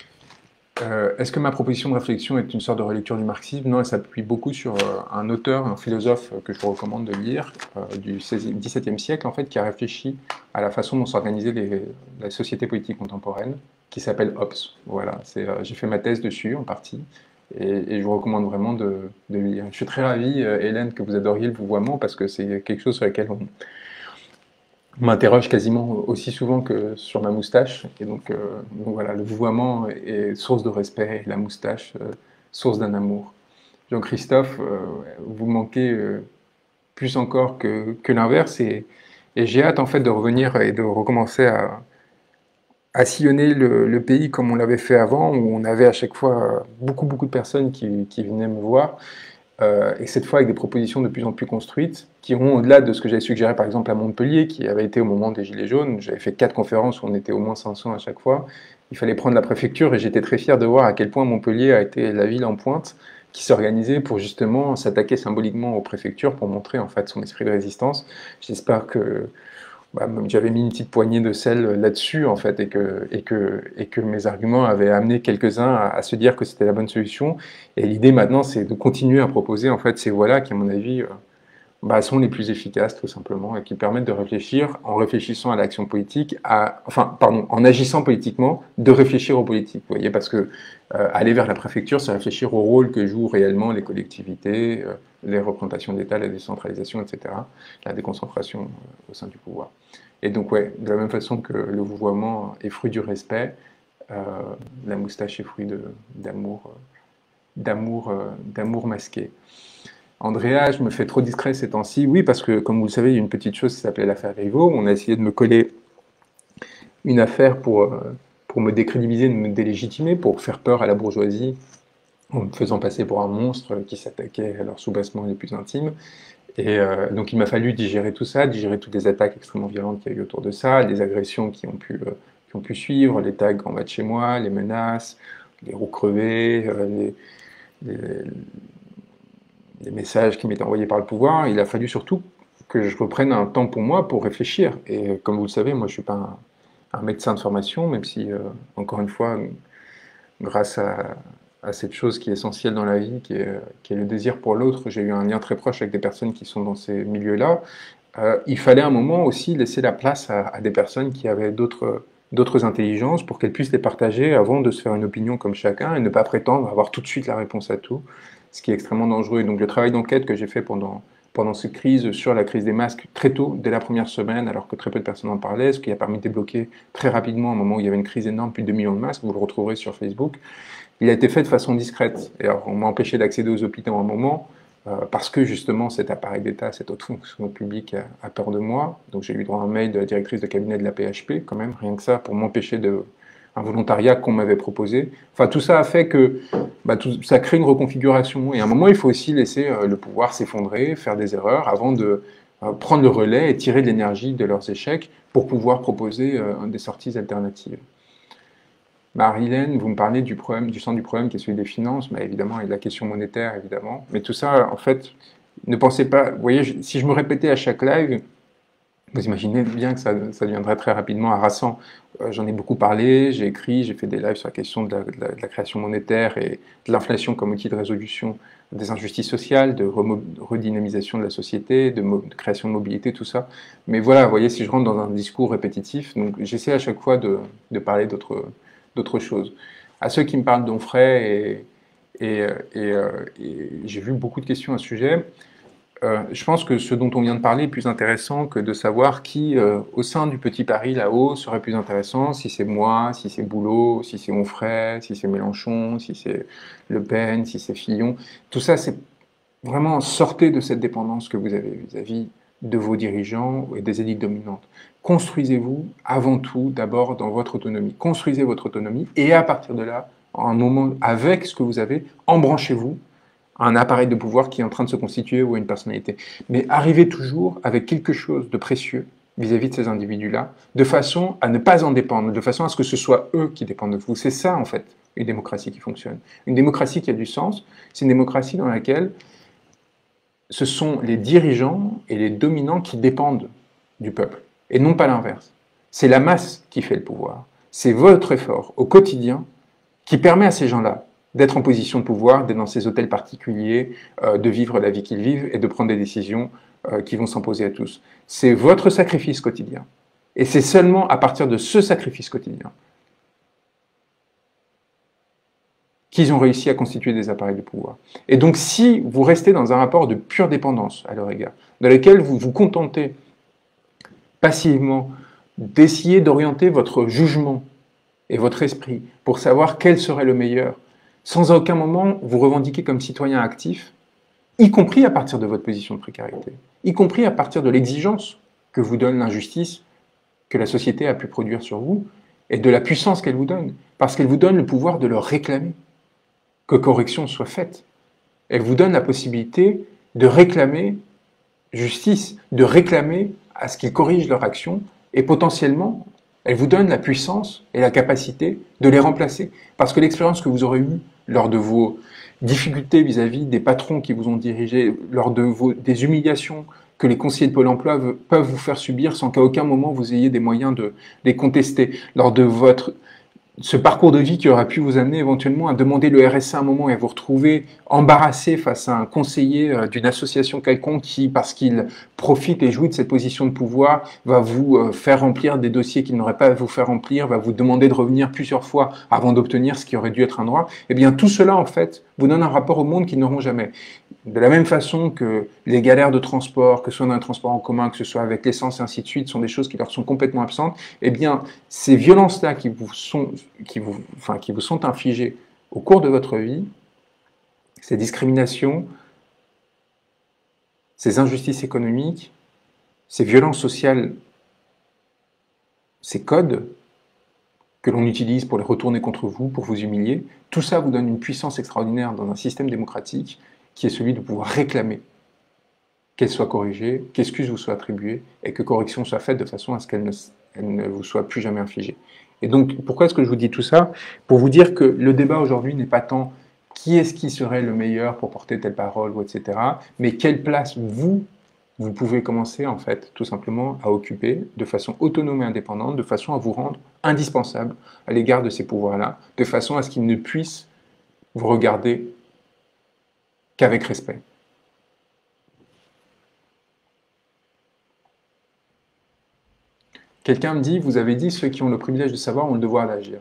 Euh, Est-ce que ma proposition de réflexion est une sorte de relecture du marxisme? Non, elle s'appuie beaucoup sur euh, un auteur, un philosophe que je vous recommande de lire, euh, du dix-septième siècle, en fait, qui a réfléchi à la façon dont s'organisait la société politique contemporaine, qui s'appelle Hobbes. Voilà, euh, j'ai fait ma thèse dessus, en partie, et, et je vous recommande vraiment de, de lire. Je suis très ravi, euh, Hélène, que vous adoriez le vouvoiement, parce que c'est quelque chose sur lequel on, m'interroge quasiment aussi souvent que sur ma moustache. Et donc, euh, donc voilà, le vouvoiement est source de respect, et la moustache, euh, source d'un amour. Jean-Christophe, euh, vous manquez euh, plus encore que, que l'inverse, et, et j'ai hâte en fait de revenir et de recommencer à, à sillonner le, le pays comme on l'avait fait avant, où on avait à chaque fois beaucoup beaucoup de personnes qui, qui venaient me voir. Euh, et cette fois avec des propositions de plus en plus construites, qui vont au-delà de ce que j'avais suggéré par exemple à Montpellier, qui avait été au moment des Gilets jaunes. J'avais fait quatre conférences où on était au moins cinq cents à chaque fois. Il fallait prendre la préfecture, et j'étais très fier de voir à quel point Montpellier a été la ville en pointe qui s'organisait pour justement s'attaquer symboliquement aux préfectures, pour montrer en fait son esprit de résistance. J'espère que bah, j'avais mis une petite poignée de sel là-dessus, en fait, et que, et, que, et que mes arguments avaient amené quelques-uns à, à se dire que c'était la bonne solution. Et l'idée maintenant, c'est de continuer à proposer en fait ces voies-là qui, à mon avis, euh, bah, sont les plus efficaces, tout simplement, et qui permettent de réfléchir, en réfléchissant à l'action politique, à, enfin, pardon, en agissant politiquement, de réfléchir aux politiques. Vous voyez, parce que euh, aller vers la préfecture, c'est réfléchir au rôle que jouent réellement les collectivités, euh, les représentations d'État, la décentralisation, et cetera, la déconcentration euh, au sein du pouvoir. Et donc, ouais, de la même façon que le vouvoiement est fruit du respect, euh, la moustache est fruit d'amour, euh, d'amour, euh, d'amour masqué. Andrea, je me fais trop discret ces temps-ci. Oui, parce que, comme vous le savez, il y a une petite chose qui s'appelait l'affaire Griveaux. On a essayé de me coller une affaire pour, euh, pour me décrédibiliser, de me délégitimer, pour faire peur à la bourgeoisie, en me faisant passer pour un monstre qui s'attaquait à leurs soubassements les plus intimes. Et euh, donc il m'a fallu digérer tout ça, digérer toutes les attaques extrêmement violentes qu'il y a eu autour de ça, les agressions qui ont pu, euh, qui ont pu suivre, les tags en bas de chez moi, les menaces, les roues crevées, euh, les, les, les messages qui m'étaient envoyés par le pouvoir. Il a fallu surtout que je reprenne un temps pour moi pour réfléchir. Et comme vous le savez, moi je ne suis pas un, un médecin de formation, même si, euh, encore une fois, grâce à, à cette chose qui est essentielle dans la vie, qui est, qui est le désir pour l'autre, j'ai eu un lien très proche avec des personnes qui sont dans ces milieux-là. euh, il fallait à un moment aussi laisser la place à, à des personnes qui avaient d'autres d'autres intelligences pour qu'elles puissent les partager avant de se faire une opinion comme chacun et ne pas prétendre avoir tout de suite la réponse à tout, ce qui est extrêmement dangereux. Et donc le travail d'enquête que j'ai fait pendant, pendant cette crise sur la crise des masques très tôt, dès la première semaine, alors que très peu de personnes en parlaient, ce qui a permis de débloquer très rapidement, à un moment où il y avait une crise énorme, plus de deux millions de masques, vous le retrouverez sur Facebook, il a été fait de façon discrète. Et alors, on m'a empêché d'accéder aux hôpitaux à un moment, euh, parce que justement cet appareil d'État, cette haute fonction publique a, a peur de moi. Donc j'ai eu droit à un mail de la directrice de cabinet de la P H P, quand même, rien que ça, pour m'empêcher de un volontariat qu'on m'avait proposé. Enfin, tout ça a fait que bah, tout, ça crée une reconfiguration. Et à un moment, il faut aussi laisser euh, le pouvoir s'effondrer, faire des erreurs, avant de euh, prendre le relais et tirer de l'énergie de leurs échecs pour pouvoir proposer euh, des sorties alternatives. Marie-Hélène, vous me parlez du problème, du centre du problème qui est celui des finances, mais évidemment, et de la question monétaire, évidemment. Mais tout ça, en fait, ne pensez pas. Vous voyez, je, si je me répétais à chaque live, vous imaginez bien que ça, ça deviendrait très rapidement harassant. Euh, J'en ai beaucoup parlé, j'ai écrit, j'ai fait des lives sur la question de la, de la, de la création monétaire et de l'inflation comme outil de résolution des injustices sociales, de redynamisation de la société, de, de création de mobilité, tout ça. Mais voilà, vous voyez, si je rentre dans un discours répétitif, donc j'essaie à chaque fois de, de parler d'autres d'autres choses. À ceux qui me parlent d'Onfray, et, et, et, et j'ai vu beaucoup de questions à ce sujet, euh, je pense que ce dont on vient de parler est plus intéressant que de savoir qui, euh, au sein du petit Paris là-haut, serait plus intéressant, si c'est moi, si c'est Boulot, si c'est Onfray, si c'est Mélenchon, si c'est Le Pen, si c'est Fillon. Tout ça, c'est vraiment sortez de cette dépendance que vous avez vis-à-vis de vos dirigeants et des élites dominantes. Construisez-vous avant tout d'abord dans votre autonomie. Construisez votre autonomie et à partir de là, en un moment avec ce que vous avez, embranchez-vous à un appareil de pouvoir qui est en train de se constituer ou à une personnalité. Mais arrivez toujours avec quelque chose de précieux vis-à-vis de ces individus-là, de façon à ne pas en dépendre, de façon à ce que ce soit eux qui dépendent de vous. C'est ça, en fait, une démocratie qui fonctionne. Une démocratie qui a du sens, c'est une démocratie dans laquelle ce sont les dirigeants et les dominants qui dépendent du peuple, et non pas l'inverse. C'est la masse qui fait le pouvoir. C'est votre effort au quotidien qui permet à ces gens-là d'être en position de pouvoir, d'être dans ces hôtels particuliers, euh, de vivre la vie qu'ils vivent et de prendre des décisions euh, qui vont s'imposer à tous. C'est votre sacrifice quotidien. Et c'est seulement à partir de ce sacrifice quotidien qu'ils ont réussi à constituer des appareils de pouvoir. Et donc si vous restez dans un rapport de pure dépendance à leur égard, dans lequel vous vous contentez passivement d'essayer d'orienter votre jugement et votre esprit pour savoir quel serait le meilleur, sans à aucun moment vous revendiquer comme citoyen actif, y compris à partir de votre position de précarité, y compris à partir de l'exigence que vous donne l'injustice que la société a pu produire sur vous, et de la puissance qu'elle vous donne, parce qu'elle vous donne le pouvoir de le réclamer, que correction soit faite. Elle vous donne la possibilité de réclamer justice, de réclamer à ce qu'ils corrigent leur action, et potentiellement, elle vous donne la puissance et la capacité de les remplacer. Parce que l'expérience que vous aurez eue lors de vos difficultés vis-à-vis des patrons qui vous ont dirigé, lors de vos, des humiliations que les conseillers de Pôle emploi peuvent vous faire subir sans qu'à aucun moment vous ayez des moyens de les contester, lors de votre ce parcours de vie qui aura pu vous amener éventuellement à demander le R S A à un moment et à vous retrouver embarrassé face à un conseiller d'une association quelconque qui, parce qu'il profite et jouit de cette position de pouvoir, va vous faire remplir des dossiers qu'il n'aurait pas à vous faire remplir, va vous demander de revenir plusieurs fois avant d'obtenir ce qui aurait dû être un droit. Eh bien, tout cela, en fait, vous donne un rapport au monde qu'ils n'auront jamais. De la même façon que les galères de transport, que ce soit dans un transport en commun, que ce soit avec l'essence et ainsi de suite, sont des choses qui leur sont complètement absentes, eh bien, ces violences-là qui vous sont, qui vous, enfin, qui vous sont infligées au cours de votre vie, ces discriminations, ces injustices économiques, ces violences sociales, ces codes que l'on utilise pour les retourner contre vous, pour vous humilier, tout ça vous donne une puissance extraordinaire dans un système démocratique qui est celui de pouvoir réclamer qu'elle soit corrigée, qu'excuse vous soit attribuée et que correction soit faite de façon à ce qu'elle ne, elle ne vous soit plus jamais infligée. Et donc, pourquoi est-ce que je vous dis tout ça? Pour vous dire que le débat aujourd'hui n'est pas tant qui est-ce qui serait le meilleur pour porter telle parole, ou et cetera, mais quelle place vous, vous pouvez commencer en fait tout simplement à occuper de façon autonome et indépendante, de façon à vous rendre indispensable à l'égard de ces pouvoirs-là, de façon à ce qu'ils ne puissent vous regarder qu'avec respect. Quelqu'un me dit, vous avez dit, ceux qui ont le privilège de savoir ont le devoir d'agir.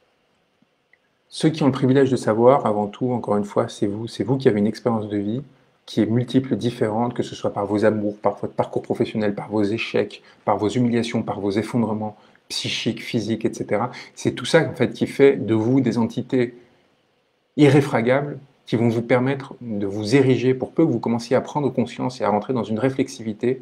Ceux qui ont le privilège de savoir, avant tout, encore une fois, c'est vous. C'est vous qui avez une expérience de vie qui est multiple, différente, que ce soit par vos amours, par votre parcours professionnel, par vos échecs, par vos humiliations, par vos effondrements psychiques, physiques, et cetera. C'est tout ça, en fait, qui fait de vous des entités irréfragables qui vont vous permettre de vous ériger pour peu que vous commenciez à prendre conscience et à rentrer dans une réflexivité,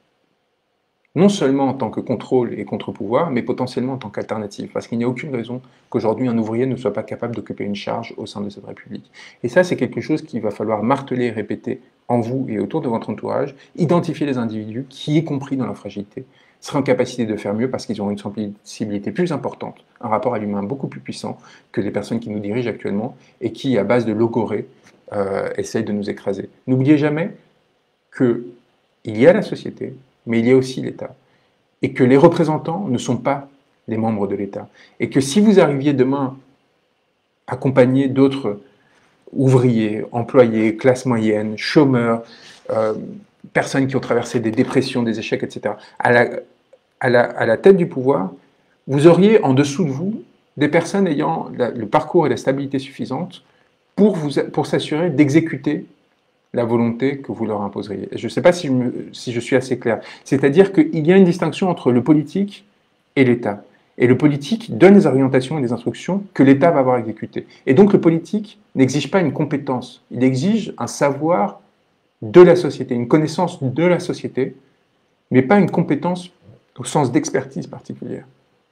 non seulement en tant que contrôle et contre-pouvoir, mais potentiellement en tant qu'alternative. Parce qu'il n'y a aucune raison qu'aujourd'hui un ouvrier ne soit pas capable d'occuper une charge au sein de cette République. Et ça, c'est quelque chose qu'il va falloir marteler et répéter en vous et autour de votre entourage, identifier les individus qui, y compris dans leur fragilité, seraient en capacité de faire mieux parce qu'ils auront une sensibilité plus importante, un rapport à l'humain beaucoup plus puissant que les personnes qui nous dirigent actuellement et qui, à base de logorée, euh, essayent de nous écraser. N'oubliez jamais qu'il y a la société, mais il y a aussi l'État. Et que les représentants ne sont pas les membres de l'État. Et que si vous arriviez demain accompagné d'autres ouvriers, employés, classe moyenne, chômeurs, euh, personnes qui ont traversé des dépressions, des échecs, et cetera, à la, à la, à la tête du pouvoir, vous auriez en dessous de vous des personnes ayant la, le parcours et la stabilité suffisante pour, vous, pour s'assurer d'exécuter la volonté que vous leur imposeriez. Je ne sais pas si je, me, si je suis assez clair. C'est-à-dire qu'il y a une distinction entre le politique et l'État. Et le politique donne les orientations et les instructions que l'État va avoir exécutées. Et donc le politique n'exige pas une compétence, il exige un savoir de la société, une connaissance de la société, mais pas une compétence au sens d'expertise particulière. D'accord ?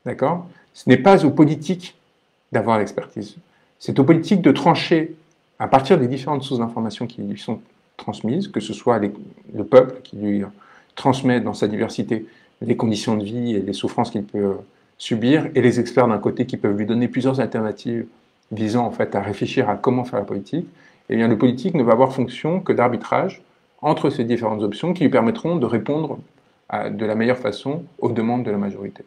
Ce n'est pas aux politiques d'avoir l'expertise. C'est aux politiques de trancher à partir des différentes sources d'informations qui lui sont transmises, que ce soit les, le peuple qui lui transmet dans sa diversité les conditions de vie et les souffrances qu'il peut subir, et les experts d'un côté qui peuvent lui donner plusieurs alternatives visant en fait à réfléchir à comment faire la politique, eh bien le politique ne va avoir fonction que d'arbitrage entre ces différentes options qui lui permettront de répondre à, de la meilleure façon aux demandes de la majorité.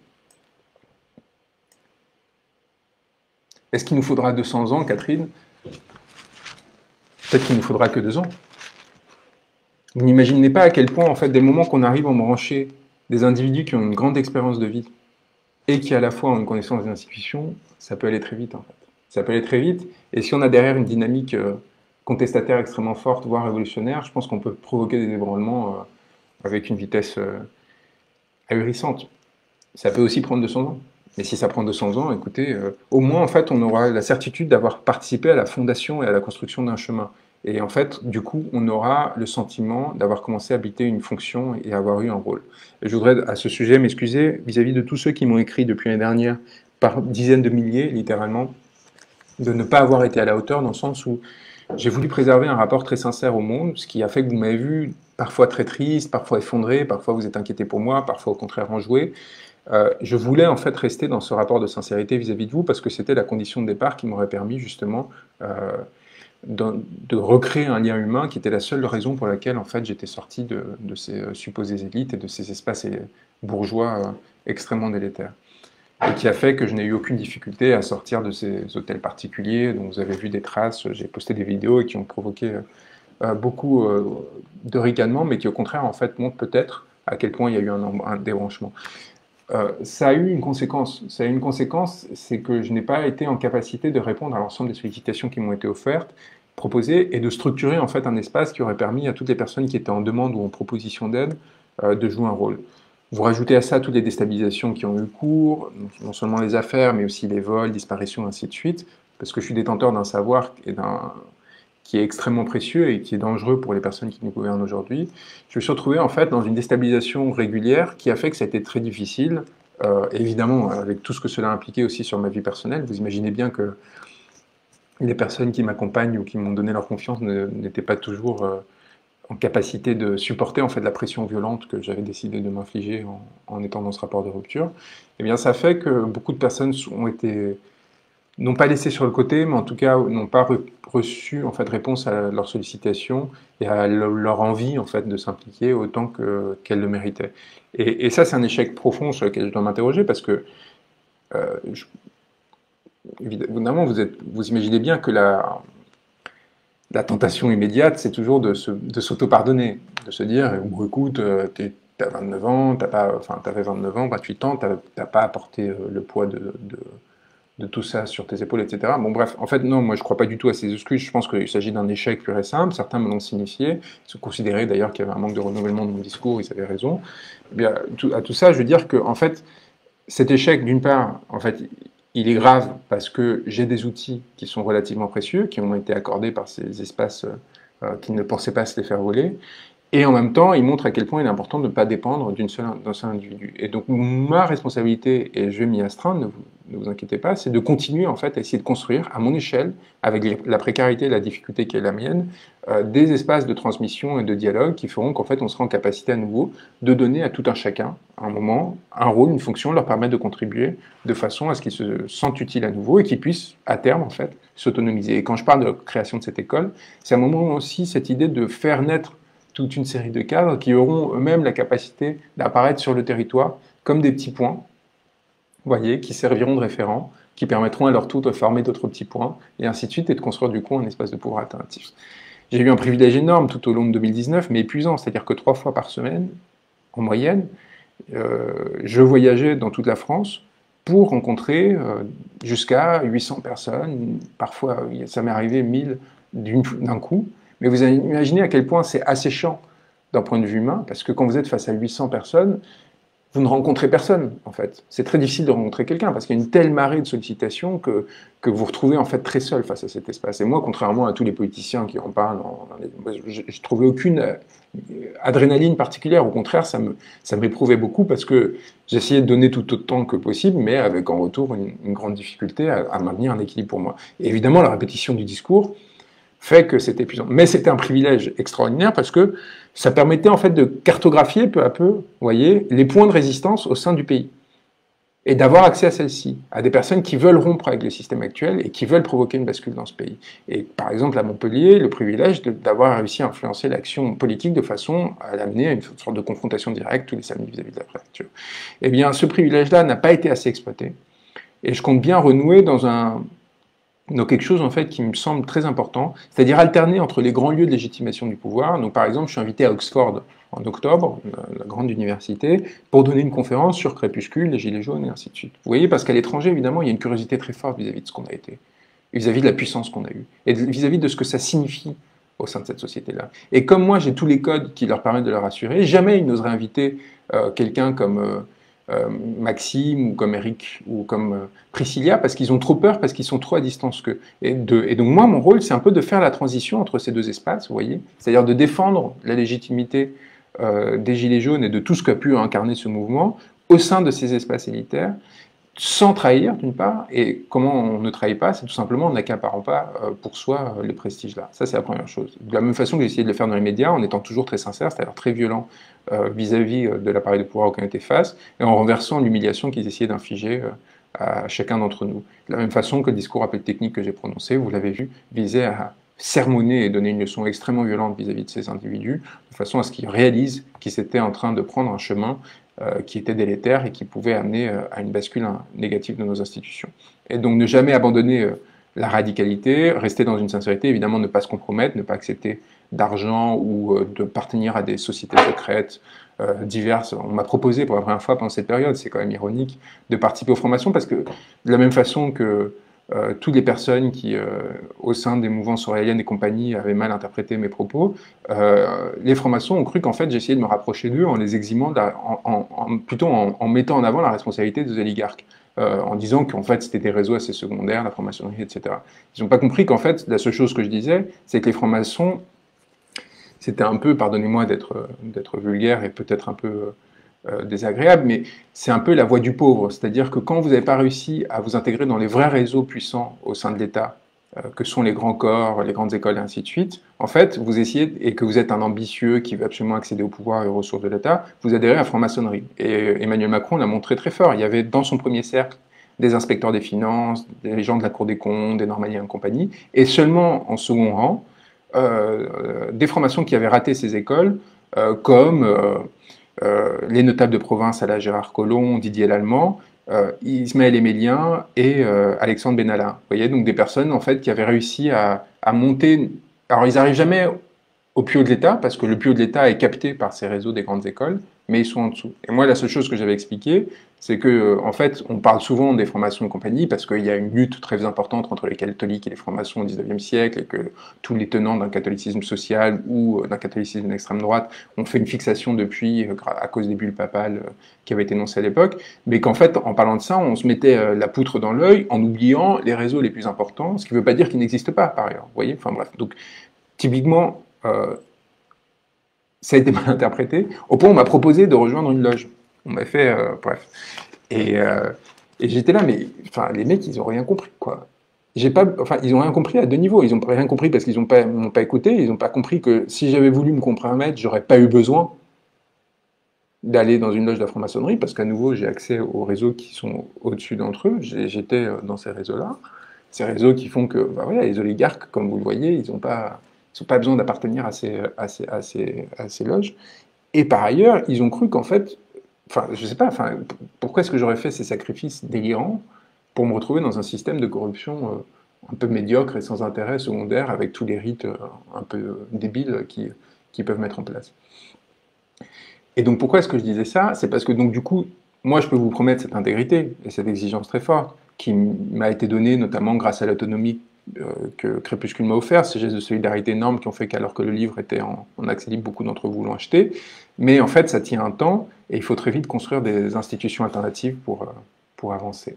Est-ce qu'il nous faudra deux cents ans, Catherine ? Peut-être qu'il ne nous faudra que deux ans. Vous n'imaginez pas à quel point, en fait, dès le moment qu'on arrive à brancher des individus qui ont une grande expérience de vie et qui, à la fois, ont une connaissance des institutions, ça peut aller très vite, en fait. Ça peut aller très vite, et si on a derrière une dynamique euh, contestataire extrêmement forte, voire révolutionnaire, je pense qu'on peut provoquer des ébranlements euh, avec une vitesse euh, ahurissante. Ça peut aussi prendre deux cents ans. Mais si ça prend deux cents ans, écoutez, euh, au moins, en fait, on aura la certitude d'avoir participé à la fondation et à la construction d'un chemin. Et en fait, du coup, on aura le sentiment d'avoir commencé à habiter une fonction et avoir eu un rôle. Et je voudrais, à ce sujet, m'excuser vis-à-vis de tous ceux qui m'ont écrit depuis l'année dernière, par dizaines de milliers, littéralement, de ne pas avoir été à la hauteur, dans le sens où j'ai voulu préserver un rapport très sincère au monde, ce qui a fait que vous m'avez vu parfois très triste, parfois effondré, parfois vous êtes inquiété pour moi, parfois au contraire enjoué. Euh, je voulais en fait rester dans ce rapport de sincérité vis-à-vis de vous parce que c'était la condition de départ qui m'aurait permis justement euh, de, de recréer un lien humain qui était la seule raison pour laquelle en fait j'étais sorti de, de ces supposées élites et de ces espaces bourgeois euh, extrêmement délétères. Et qui a fait que je n'ai eu aucune difficulté à sortir de ces hôtels particuliers dont vous avez vu des traces, j'ai posté des vidéos et qui ont provoqué euh, beaucoup euh, de ricanements, mais qui au contraire en fait montrent peut-être à quel point il y a eu un, un débranchement. Euh, ça a eu une conséquence. Ça a eu une conséquence, c'est que je n'ai pas été en capacité de répondre à l'ensemble des sollicitations qui m'ont été offertes, proposées, et de structurer en fait un espace qui aurait permis à toutes les personnes qui étaient en demande ou en proposition d'aide euh, de jouer un rôle. Vous rajoutez à ça toutes les déstabilisations qui ont eu cours, non seulement les affaires, mais aussi les vols, disparitions, ainsi de suite, parce que je suis détenteur d'un savoir et d'un qui est extrêmement précieux et qui est dangereux pour les personnes qui nous gouvernent aujourd'hui. Je me suis retrouvé en fait dans une déstabilisation régulière qui a fait que ça a été très difficile, euh, évidemment avec tout ce que cela impliquait aussi sur ma vie personnelle. Vous imaginez bien que les personnes qui m'accompagnent ou qui m'ont donné leur confiance n'étaient pas toujours euh, en capacité de supporter en fait la pression violente que j'avais décidé de m'infliger en, en étant dans ce rapport de rupture. Et bien ça fait que beaucoup de personnes ont été n'ont pas laissé sur le côté, mais en tout cas n'ont pas re reçu en fait réponse à leurs sollicitations et à le, leur envie en fait de s'impliquer autant que qu'elles le méritaient. Et, et ça, c'est un échec profond sur lequel je dois m'interroger parce que euh, je, évidemment, vous êtes, vous imaginez bien que la la tentation immédiate, c'est toujours de s'auto-pardonner, de se dire, bon, écoute, t'es tu as vingt-neuf ans, t'as pas, enfin, tu avais vingt-neuf ans, vingt-huit ans, tu n'as pas apporté euh, le poids de, de, de tout ça sur tes épaules, et cetera. Bon, bref, en fait, non, moi, je crois pas du tout à ces excuses. Je pense qu'il s'agit d'un échec pur et simple. Certains me l'ont signifié. Ils ont considéré d'ailleurs qu'il y avait un manque de renouvellement de mon discours. Ils avaient raison. Eh bien, tout, à tout ça, je veux dire que, en fait, cet échec, d'une part, en fait, il est grave parce que j'ai des outils qui sont relativement précieux, qui ont été accordés par ces espaces euh, qui ne pensaient pas se les faire voler. Et en même temps, il montre à quel point il est important de ne pas dépendre d'une seule, d'un seul individu. Et donc, ma responsabilité, et je vais m'y astreindre, ne vous, ne vous inquiétez pas, c'est de continuer en fait à essayer de construire, à mon échelle, avec les, la précarité et la difficulté qui est la mienne, euh, des espaces de transmission et de dialogue qui feront qu'en fait, on sera en capacité à nouveau de donner à tout un chacun, à un moment, un rôle, une fonction, leur permettre de contribuer de façon à ce qu'ils se sentent utiles à nouveau et qu'ils puissent, à terme, en fait, s'autonomiser. Et quand je parle de la création de cette école, c'est à un moment aussi cette idée de faire naître toute une série de cadres qui auront eux-mêmes la capacité d'apparaître sur le territoire comme des petits points, vous voyez, qui serviront de référents, qui permettront à leur tour de former d'autres petits points, et ainsi de suite, et de construire du coup un espace de pouvoir alternatif. J'ai eu un privilège énorme tout au long de deux mille dix-neuf, mais épuisant, c'est-à-dire que trois fois par semaine, en moyenne, euh, je voyageais dans toute la France pour rencontrer euh, jusqu'à huit cents personnes, parfois ça m'est arrivé mille d'un coup. Mais vous imaginez à quel point c'est asséchant d'un point de vue humain, parce que quand vous êtes face à huit cents personnes, vous ne rencontrez personne, en fait. C'est très difficile de rencontrer quelqu'un, parce qu'il y a une telle marée de sollicitations que, que vous vous retrouvez en fait très seul face à cet espace. Et moi, contrairement à tous les politiciens qui en parlent, en, je ne trouvais aucune euh, adrénaline particulière. Au contraire, ça me, ça m'éprouvait beaucoup, parce que j'essayais de donner tout autant que possible, mais avec en retour une, une grande difficulté à, à maintenir un équilibre pour moi. Et évidemment, la répétition du discours fait que c'était épuisant. Mais c'était un privilège extraordinaire parce que ça permettait en fait de cartographier peu à peu, vous voyez, les points de résistance au sein du pays. Et d'avoir accès à celles-ci, à des personnes qui veulent rompre avec le système actuel et qui veulent provoquer une bascule dans ce pays. Et par exemple, à Montpellier, le privilège d'avoir réussi à influencer l'action politique de façon à l'amener à une sorte de confrontation directe tous les samedis vis-à-vis de la préfecture. Eh bien, ce privilège-là n'a pas été assez exploité. Et je compte bien renouer dans un... Donc quelque chose en fait qui me semble très important, c'est-à-dire alterner entre les grands lieux de légitimation du pouvoir. Donc par exemple, je suis invité à Oxford en octobre, la grande université, pour donner une conférence sur Crépuscule, les Gilets jaunes et ainsi de suite. Vous voyez, parce qu'à l'étranger, évidemment, il y a une curiosité très forte vis-à-vis de ce qu'on a été, vis-à-vis de la puissance qu'on a eue, et vis-à-vis de ce que ça signifie au sein de cette société-là. Et comme moi, j'ai tous les codes qui leur permettent de leur assurer, jamais ils n'oseraient inviter euh, quelqu'un comme... Euh, Euh, Maxime ou comme Eric ou comme euh, Priscilla, parce qu'ils ont trop peur, parce qu'ils sont trop à distance qu'eux. Et, de, et donc moi, mon rôle, c'est un peu de faire la transition entre ces deux espaces, vous voyez, c'est-à-dire de défendre la légitimité euh, des Gilets jaunes et de tout ce qu'a pu incarner ce mouvement au sein de ces espaces élitaires, sans trahir, d'une part, et comment on ne trahit pas, c'est tout simplement en n'accaparant pas euh, pour soi euh, le prestige là. Ça, c'est la première chose. De la même façon que j'ai essayé de le faire dans les médias, en étant toujours très sincère, c'est-à-dire très violent euh, vis-à-vis euh, de l'appareil de pouvoir auquel on était face, et en renversant l'humiliation qu'ils essayaient d'infliger euh, à chacun d'entre nous. De la même façon que le discours un peu technique que j'ai prononcé, vous l'avez vu, visait à sermonner et donner une leçon extrêmement violente vis-à-vis de ces individus, de façon à ce qu'ils réalisent qu'ils étaient en train de prendre un chemin Euh, qui était délétère et qui pouvait amener euh, à une bascule négative de nos institutions. Et donc ne jamais abandonner euh, la radicalité, rester dans une sincérité, évidemment ne pas se compromettre, ne pas accepter d'argent ou euh, de partenir à des sociétés secrètes euh, diverses. On m'a proposé pour la première fois pendant cette période, c'est quand même ironique, de participer aux formations parce que de la même façon que Euh, toutes les personnes qui, euh, au sein des mouvances auréliennes et compagnie, avaient mal interprété mes propos, euh, les francs-maçons ont cru qu'en fait j'essayais de me rapprocher d'eux en les eximant, en, en, en, plutôt en, en mettant en avant la responsabilité des oligarques, euh, en disant qu'en fait c'était des réseaux assez secondaires, la franc-maçonnerie, et cetera. Ils n'ont pas compris qu'en fait la seule chose que je disais, c'est que les francs-maçons, c'était un peu, pardonnez-moi d'être d'être vulgaire et peut-être un peu... Euh, désagréable, mais c'est un peu la voie du pauvre. C'est-à-dire que quand vous n'avez pas réussi à vous intégrer dans les vrais réseaux puissants au sein de l'État, euh, que sont les grands corps, les grandes écoles et ainsi de suite, en fait, vous essayez, et que vous êtes un ambitieux qui veut absolument accéder au pouvoir et aux ressources de l'État, vous adhérez à la franc-maçonnerie. Et Emmanuel Macron l'a montré très fort. Il y avait dans son premier cercle des inspecteurs des finances, des gens de la Cour des comptes, des normaliens et compagnie, et seulement en second rang, euh, des francs-maçons qui avaient raté ces écoles, euh, comme... Euh, Euh, les notables de province à la Gérard Collomb, Didier Lallemand, euh, Ismaël Émélien et euh, Alexandre Benalla. Vous voyez, donc des personnes en fait qui avaient réussi à, à monter. Alors ils n'arrivent jamais au plus haut de l'État parce que le plus haut de l'État est capté par ces réseaux des grandes écoles, mais ils sont en dessous. Et moi, la seule chose que j'avais expliqué, c'est que, euh, en fait, on parle souvent des francs-maçons et compagnie, parce qu'il y a une lutte très importante entre les catholiques et les francs-maçons au dix-neuvième siècle, et que tous les tenants d'un catholicisme social ou d'un catholicisme d'extrême droite ont fait une fixation depuis, euh, à cause des bulles papales euh, qui avaient été énoncées à l'époque, mais qu'en fait, en parlant de ça, on se mettait euh, la poutre dans l'œil en oubliant les réseaux les plus importants, ce qui ne veut pas dire qu'ils n'existent pas, par ailleurs. Vous voyez, enfin bref. Donc, typiquement, euh, ça a été mal interprété, au point où on m'a proposé de rejoindre une loge. On m'a fait, euh, bref. Et, euh, et j'étais là, mais enfin, les mecs, ils n'ont rien compris, quoi. J'ai pas, enfin, ils n'ont rien compris à deux niveaux. Ils n'ont rien compris parce qu'ils n'ont pas, m'ont pas écouté. Ils n'ont pas compris que si j'avais voulu me compromettre, j'aurais pas eu besoin d'aller dans une loge de la franc-maçonnerie, parce qu'à nouveau, j'ai accès aux réseaux qui sont au-dessus d'entre eux. J'étais dans ces réseaux-là. Ces réseaux qui font que, bah voilà, les oligarques, comme vous le voyez, ils n'ont pas, ils ont pas besoin d'appartenir à ces, à, ces, à, ces, à ces loges. Et par ailleurs, ils ont cru qu'en fait, enfin, je sais pas, enfin, pourquoi est-ce que j'aurais fait ces sacrifices délirants pour me retrouver dans un système de corruption euh, un peu médiocre et sans intérêt secondaire, avec tous les rites euh, un peu euh, débiles qui, qui peuvent mettre en place. Et donc pourquoi est-ce que je disais ça? C'est parce que donc du coup, moi je peux vous promettre cette intégrité et cette exigence très forte qui m'a été donnée notamment grâce à l'autonomie euh, que Crépuscule m'a offert, ces gestes de solidarité énormes qui ont fait qu'alors que le livre était en, en accès libre, beaucoup d'entre vous l'ont acheté. Mais en fait, ça tient un temps et il faut très vite construire des institutions alternatives pour, euh, pour avancer.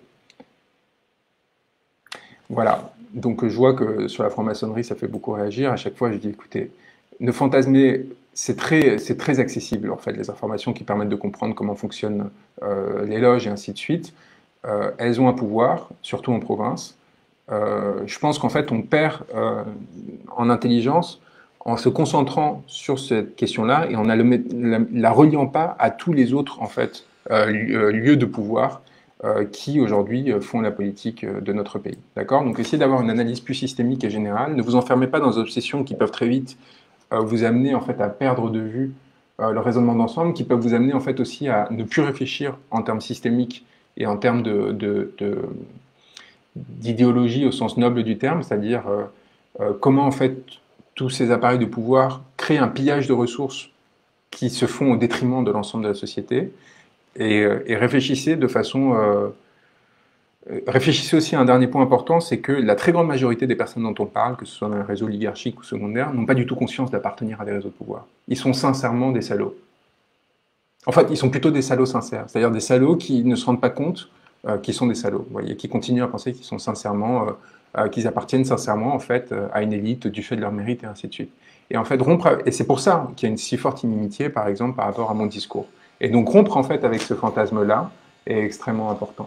Voilà, donc je vois que sur la franc-maçonnerie, ça fait beaucoup réagir. À chaque fois, je dis, écoutez, ne fantasmer, c'est très, c'est très accessible, en fait, les informations qui permettent de comprendre comment fonctionnent euh, les loges et ainsi de suite. Euh, elles ont un pouvoir, surtout en province. Euh, je pense qu'en fait, on perd euh, en intelligence en se concentrant sur cette question-là et en ne la, la reliant pas à tous les autres, en fait, euh, lieux de pouvoir euh, qui aujourd'hui font la politique de notre pays. D'accord? Donc essayez d'avoir une analyse plus systémique et générale. Ne vous enfermez pas dans des obsessions qui peuvent très vite euh, vous amener en fait à perdre de vue euh, le raisonnement d'ensemble, qui peuvent vous amener en fait aussi à ne plus réfléchir en termes systémiques et en termes de, de, de d'idéologie au sens noble du terme, c'est-à-dire euh, euh, comment en fait tous ces appareils de pouvoir créent un pillage de ressources qui se font au détriment de l'ensemble de la société, et, euh, et réfléchissez de façon... Euh, réfléchissez aussi à un dernier point important, c'est que la très grande majorité des personnes dont on parle, que ce soit dans les réseaux oligarchiques ou secondaires, n'ont pas du tout conscience d'appartenir à des réseaux de pouvoir. Ils sont sincèrement des salauds. En fait, ils sont plutôt des salauds sincères, c'est-à-dire des salauds qui ne se rendent pas compte euh, qu'ils sont des salauds, vous voyez, qui continuent à penser qu'ils sont sincèrement, euh, euh, qu'ils appartiennent sincèrement en fait euh, à une élite du fait de leur mérite et ainsi de suite. Et en fait rompre, et c'est pour ça qu'il y a une si forte inimitié, par exemple, par rapport à mon discours. Et donc rompre en fait avec ce fantasme-là est extrêmement important.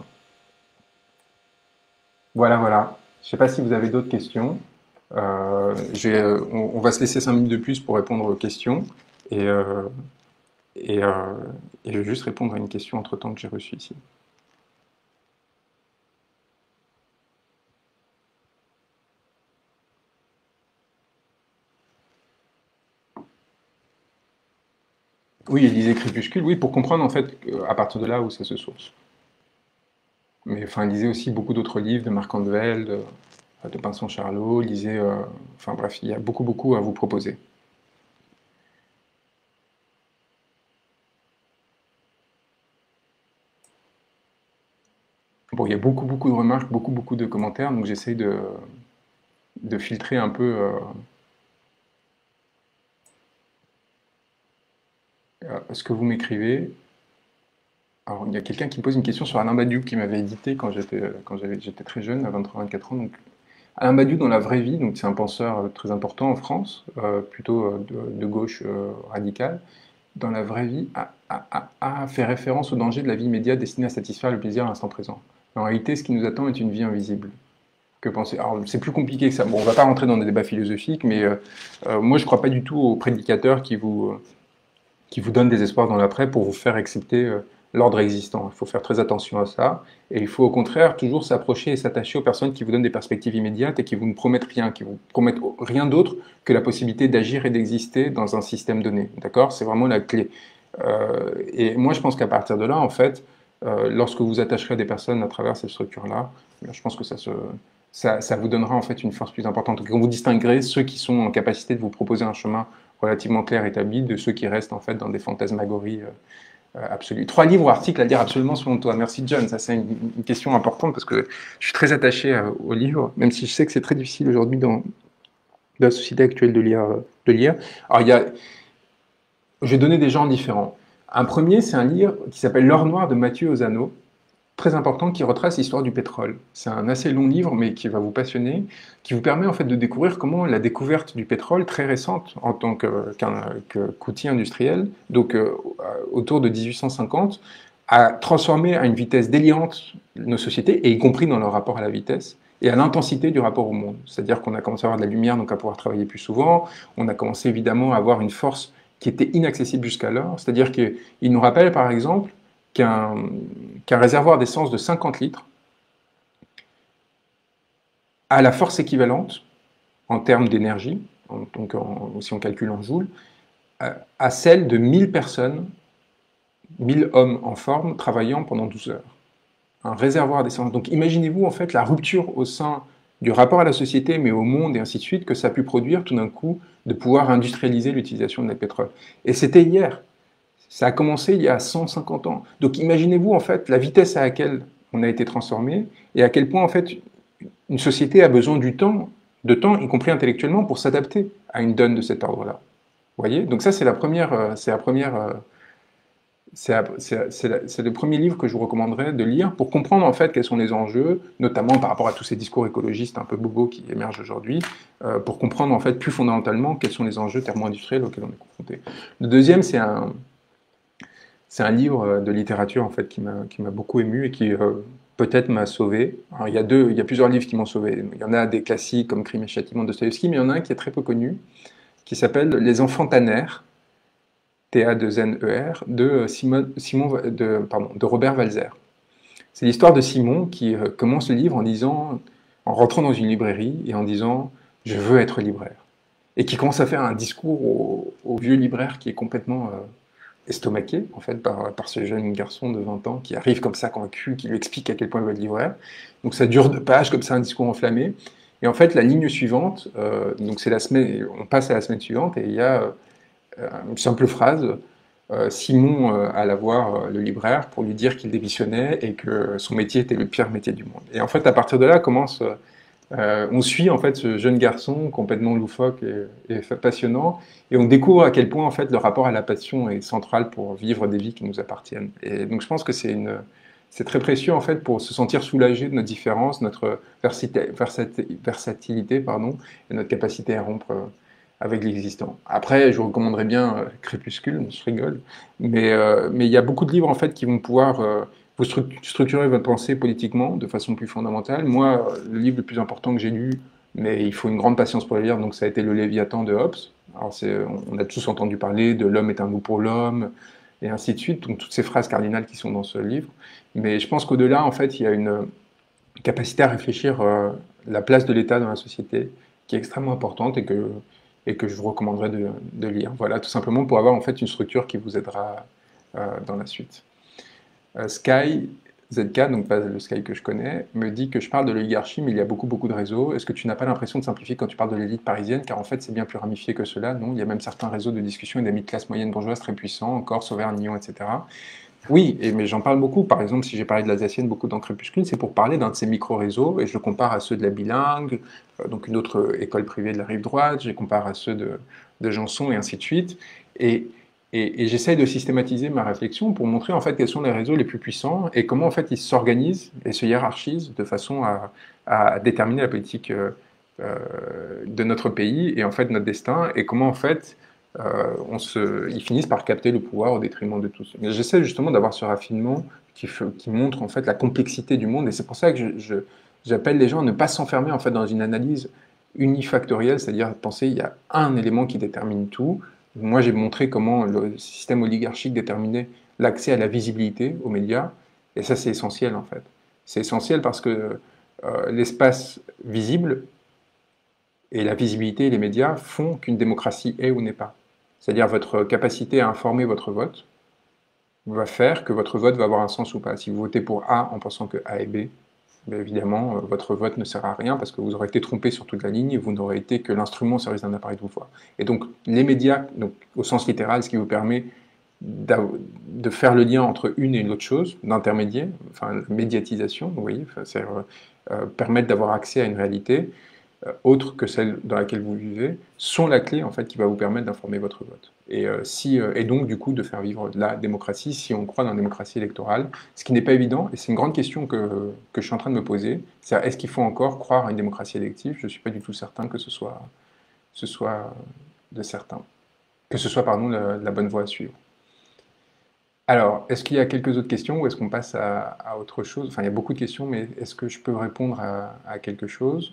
Voilà, voilà. Je ne sais pas si vous avez d'autres questions. Euh, on, on va se laisser cinq minutes de plus pour répondre aux questions. Et, euh, et, euh, et je vais juste répondre à une question entre-temps que j'ai reçue ici. Oui, il lisait Crépuscule, oui, pour comprendre en fait à partir de là où ça se source. Mais enfin, il lisait aussi beaucoup d'autres livres, de Marc Andvel, de, de Vincent Charlot, il lisait... Euh, enfin bref, il y a beaucoup, beaucoup à vous proposer. Bon, il y a beaucoup, beaucoup de remarques, beaucoup, beaucoup de commentaires, donc j'essaye de, de filtrer un peu... Euh, ce que vous m'écrivez. Alors, il y a quelqu'un qui me pose une question sur Alain Badiou, qui m'avait édité quand j'étais quand j'étais très jeune, à vingt-trois vingt-quatre ans. Donc, Alain Badiou, dans la vraie vie, donc c'est un penseur très important en France, euh, plutôt de, de gauche euh, radicale, dans la vraie vie, a, a, a, fait référence au danger de la vie immédiate destinée à satisfaire le plaisir à l'instant présent. En réalité, ce qui nous attend est une vie invisible. Que penser? Alors, c'est plus compliqué que ça. Bon, on ne va pas rentrer dans des débats philosophiques, mais euh, euh, moi, je ne crois pas du tout aux prédicateurs qui vous... Euh, qui vous donne des espoirs dans l'après pour vous faire accepter euh, l'ordre existant. Il faut faire très attention à ça. Et il faut au contraire toujours s'approcher et s'attacher aux personnes qui vous donnent des perspectives immédiates et qui vous ne promettent rien, qui vous promettent rien d'autre que la possibilité d'agir et d'exister dans un système donné. D'accord? C'est vraiment la clé. Euh, et moi, je pense qu'à partir de là, en fait, euh, lorsque vous attacherez des personnes à travers cette structure-là, je pense que ça se... Ça, ça vous donnera en fait une force plus importante. Quand vous distinguerez ceux qui sont en capacité de vous proposer un chemin relativement clair établi de ceux qui restent en fait dans des fantasmagories euh, absolue. Trois livres ou articles à lire absolument selon toi. Merci John, ça c'est une, une question importante parce que je suis très attaché euh, aux livres, même si je sais que c'est très difficile aujourd'hui dans, dans la société actuelle de lire. De lire. Alors il y a, je vais donner des genres différents. Un premier, c'est un livre qui s'appelle L'or noir de Mathieu Ozano, très important, qui retrace l'histoire du pétrole. C'est un assez long livre, mais qui va vous passionner, qui vous permet en fait de découvrir comment la découverte du pétrole, très récente en tant que, qu'un, que, qu'outil industriel, donc euh, autour de dix-huit cent cinquante, a transformé à une vitesse délirante nos sociétés, et y compris dans leur rapport à la vitesse, et à l'intensité du rapport au monde. C'est-à-dire qu'on a commencé à avoir de la lumière, donc à pouvoir travailler plus souvent, on a commencé évidemment à avoir une force qui était inaccessible jusqu'alors, c'est-à-dire qu'il nous rappelle par exemple qu'un qu'un réservoir d'essence de cinquante litres a la force équivalente en termes d'énergie, donc en, si on calcule en joules, à celle de mille personnes, mille hommes en forme travaillant pendant douze heures. Un réservoir d'essence. Donc imaginez-vous en fait la rupture au sein du rapport à la société, mais au monde et ainsi de suite, que ça a pu produire tout d'un coup de pouvoir industrialiser l'utilisation de la pétrole. Et c'était hier. Ça a commencé il y a cent cinquante ans. Donc imaginez-vous en fait la vitesse à laquelle on a été transformé et à quel point en fait une société a besoin du temps, de temps, y compris intellectuellement, pour s'adapter à une donne de cet ordre-là. Vous voyez? Donc ça c'est la première, c'est la première, c'est, c'est, c'est, la, c'est le premier livre que je vous recommanderais de lire pour comprendre en fait quels sont les enjeux, notamment par rapport à tous ces discours écologistes un peu bobos qui émergent aujourd'hui, euh, pour comprendre en fait plus fondamentalement quels sont les enjeux thermo-industriels auxquels on est confronté. Le deuxième c'est un C'est un livre de littérature en fait qui m'a qui m'a beaucoup ému et qui euh, peut-être m'a sauvé. Alors, il y a deux, il y a plusieurs livres qui m'ont sauvé. Il y en a des classiques comme Crime et Châtiment de Dostoïevski, mais il y en a un qui est très peu connu, qui s'appelle Les Enfants Tanner, T A deux N E R, de Simon, Simon de, pardon, de Robert Walser. C'est l'histoire de Simon qui euh, commence le livre en disant, en rentrant dans une librairie et en disant je veux être libraire, et qui commence à faire un discours au, au vieux libraire qui est complètement euh, estomaqué, en fait, par, par ce jeune garçon de vingt ans qui arrive comme ça convaincu, qui lui explique à quel point il va être libraire. Donc ça dure deux pages, comme ça, un discours enflammé. Et en fait, la ligne suivante, euh, donc c'est la semaine, on passe à la semaine suivante, et il y a euh, une simple phrase, euh, Simon euh, alla voir euh, le libraire pour lui dire qu'il démissionnait et que son métier était le pire métier du monde. Et en fait, à partir de là, commence... Euh, Euh, on suit en fait ce jeune garçon complètement loufoque et, et passionnant, et on découvre à quel point en fait le rapport à la passion est central pour vivre des vies qui nous appartiennent. Et donc je pense que c'est une, c'est très précieux en fait pour se sentir soulagé de notre différence, notre versatilité, pardon, et notre capacité à rompre avec l'existant. Après, je vous recommanderais bien euh, Crépuscule, je rigole, mais euh, mais il y a beaucoup de livres en fait qui vont pouvoir euh, vous structurez votre pensée politiquement de façon plus fondamentale. Moi, le livre le plus important que j'ai lu, mais il faut une grande patience pour le lire, donc ça a été Le Léviathan de Hobbes. Alors c'est, on a tous entendu parler de l'homme est un goût pour l'homme, et ainsi de suite, donc toutes ces phrases cardinales qui sont dans ce livre. Mais je pense qu'au-delà, en fait, il y a une capacité à réfléchir euh, la place de l'État dans la société qui est extrêmement importante et que, et que je vous recommanderais de, de lire. Voilà, tout simplement pour avoir en fait une structure qui vous aidera euh, dans la suite. Euh, Sky, Z K, donc pas le Sky que je connais, me dit que je parle de l'oligarchie, mais il y a beaucoup, beaucoup de réseaux. Est-ce que tu n'as pas l'impression de simplifier quand tu parles de l'élite parisienne? Car en fait, c'est bien plus ramifié que cela, non? Il y a même certains réseaux de discussion et d'amis de classe moyenne bourgeoise très puissants, encore Sauvergne, Nyon, et cetera. Oui, et, mais j'en parle beaucoup. Par exemple, si j'ai parlé de l'Alsacienne beaucoup dans Crépuscule, c'est pour parler d'un de ces micro-réseaux, et je le compare à ceux de la Bilingue, euh, donc une autre école privée de la rive droite, je les compare à ceux de, de Janson, et ainsi de suite. Et Et, et j'essaye de systématiser ma réflexion pour montrer en fait quels sont les réseaux les plus puissants et comment en fait ils s'organisent et se hiérarchisent de façon à, à déterminer la politique euh, euh, de notre pays et en fait notre destin, et comment en fait euh, on se, ils finissent par capter le pouvoir au détriment de tous. Mais j'essaie justement d'avoir ce raffinement qui, qui montre en fait la complexité du monde, et c'est pour ça que je, je, j'appelle les gens à ne pas s'enfermer en fait dans une analyse unifactorielle, c'est-à-dire penser il y a un élément qui détermine tout. Moi, j'ai montré comment le système oligarchique déterminait l'accès à la visibilité aux médias, et ça, c'est essentiel, en fait. C'est essentiel parce que euh, l'espace visible et la visibilité et les médias font qu'une démocratie est ou n'est pas. C'est-à-dire votre capacité à informer votre vote va faire que votre vote va avoir un sens ou pas. Si vous votez pour A en pensant que A est B, bien évidemment, votre vote ne sert à rien parce que vous aurez été trompé sur toute la ligne et vous n'aurez été que l'instrument au service d'un appareil de pouvoir. Et donc, les médias, donc, au sens littéral, ce qui vous permet de faire le lien entre une et l'autre chose, d'intermédiaire, enfin médiatisation, vous voyez, c'est euh, permettre d'avoir accès à une réalité euh, autre que celle dans laquelle vous vivez, sont la clé en fait qui va vous permettre d'informer votre vote. Et, euh, si, euh, et donc du coup de faire vivre la démocratie si on croit dans la démocratie électorale, ce qui n'est pas évident, et c'est une grande question que, que je suis en train de me poser, c'est est-ce qu'il faut encore croire à une démocratie élective? Je ne suis pas du tout certain que ce soit, ce soit de certain, que ce soit pardon, la, la bonne voie à suivre. Alors, est-ce qu'il y a quelques autres questions ou est-ce qu'on passe à, à autre chose? Enfin, il y a beaucoup de questions, mais est-ce que je peux répondre à, à quelque chose?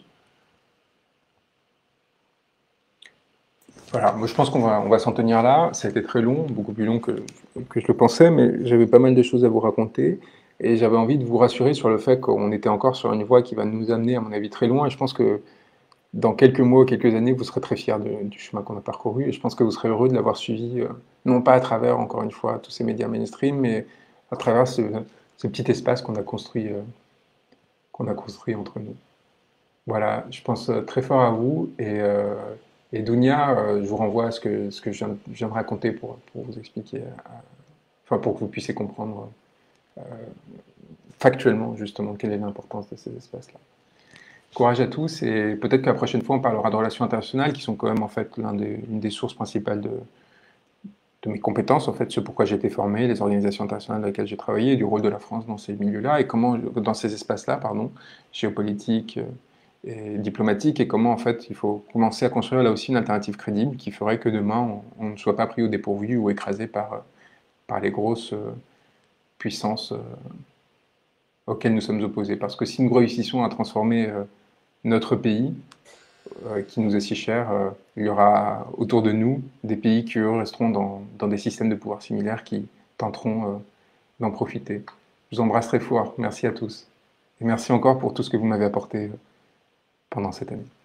Voilà, moi je pense qu'on va, on va s'en tenir là. Ça a été très long, beaucoup plus long que, que je le pensais, mais j'avais pas mal de choses à vous raconter. Et j'avais envie de vous rassurer sur le fait qu'on était encore sur une voie qui va nous amener, à mon avis, très loin. Et je pense que dans quelques mois, quelques années, vous serez très fiers de- du chemin qu'on a parcouru. Et je pense que vous serez heureux de l'avoir suivi, euh, non pas à travers, encore une fois, tous ces médias mainstream, mais à travers ce, ce petit espace qu'on a construit, euh, qu'on a construit entre nous. Voilà, je pense euh, très fort à vous. Et, euh, et Dounia, euh, je vous renvoie à ce que, ce que je viens, je viens de raconter pour, pour vous expliquer, euh, enfin pour que vous puissiez comprendre euh, factuellement justement quelle est l'importance de ces espaces-là. Courage à tous et peut-être que la prochaine fois on parlera de relations internationales qui sont quand même en fait l'une des, une des sources principales de, de mes compétences, en fait, ce pourquoi j'ai été formé, les organisations internationales dans lesquelles j'ai travaillé, et du rôle de la France dans ces milieux-là, et comment, dans ces espaces-là, pardon, géopolitiques euh, et diplomatiques, et comment, en fait, il faut commencer à construire là aussi une alternative crédible qui ferait que demain, on, on ne soit pas pris au dépourvu ou écrasé par, par les grosses euh, puissances euh, auxquelles nous sommes opposés. Parce que si nous réussissons à transformer euh, notre pays, euh, qui nous est si cher, euh, il y aura autour de nous des pays qui, eux, resteront dans, dans des systèmes de pouvoir similaires qui tenteront euh, d'en profiter. Je vous embrasse très fort. Merci à tous. Et merci encore pour tout ce que vous m'avez apporté euh, pendant cette année.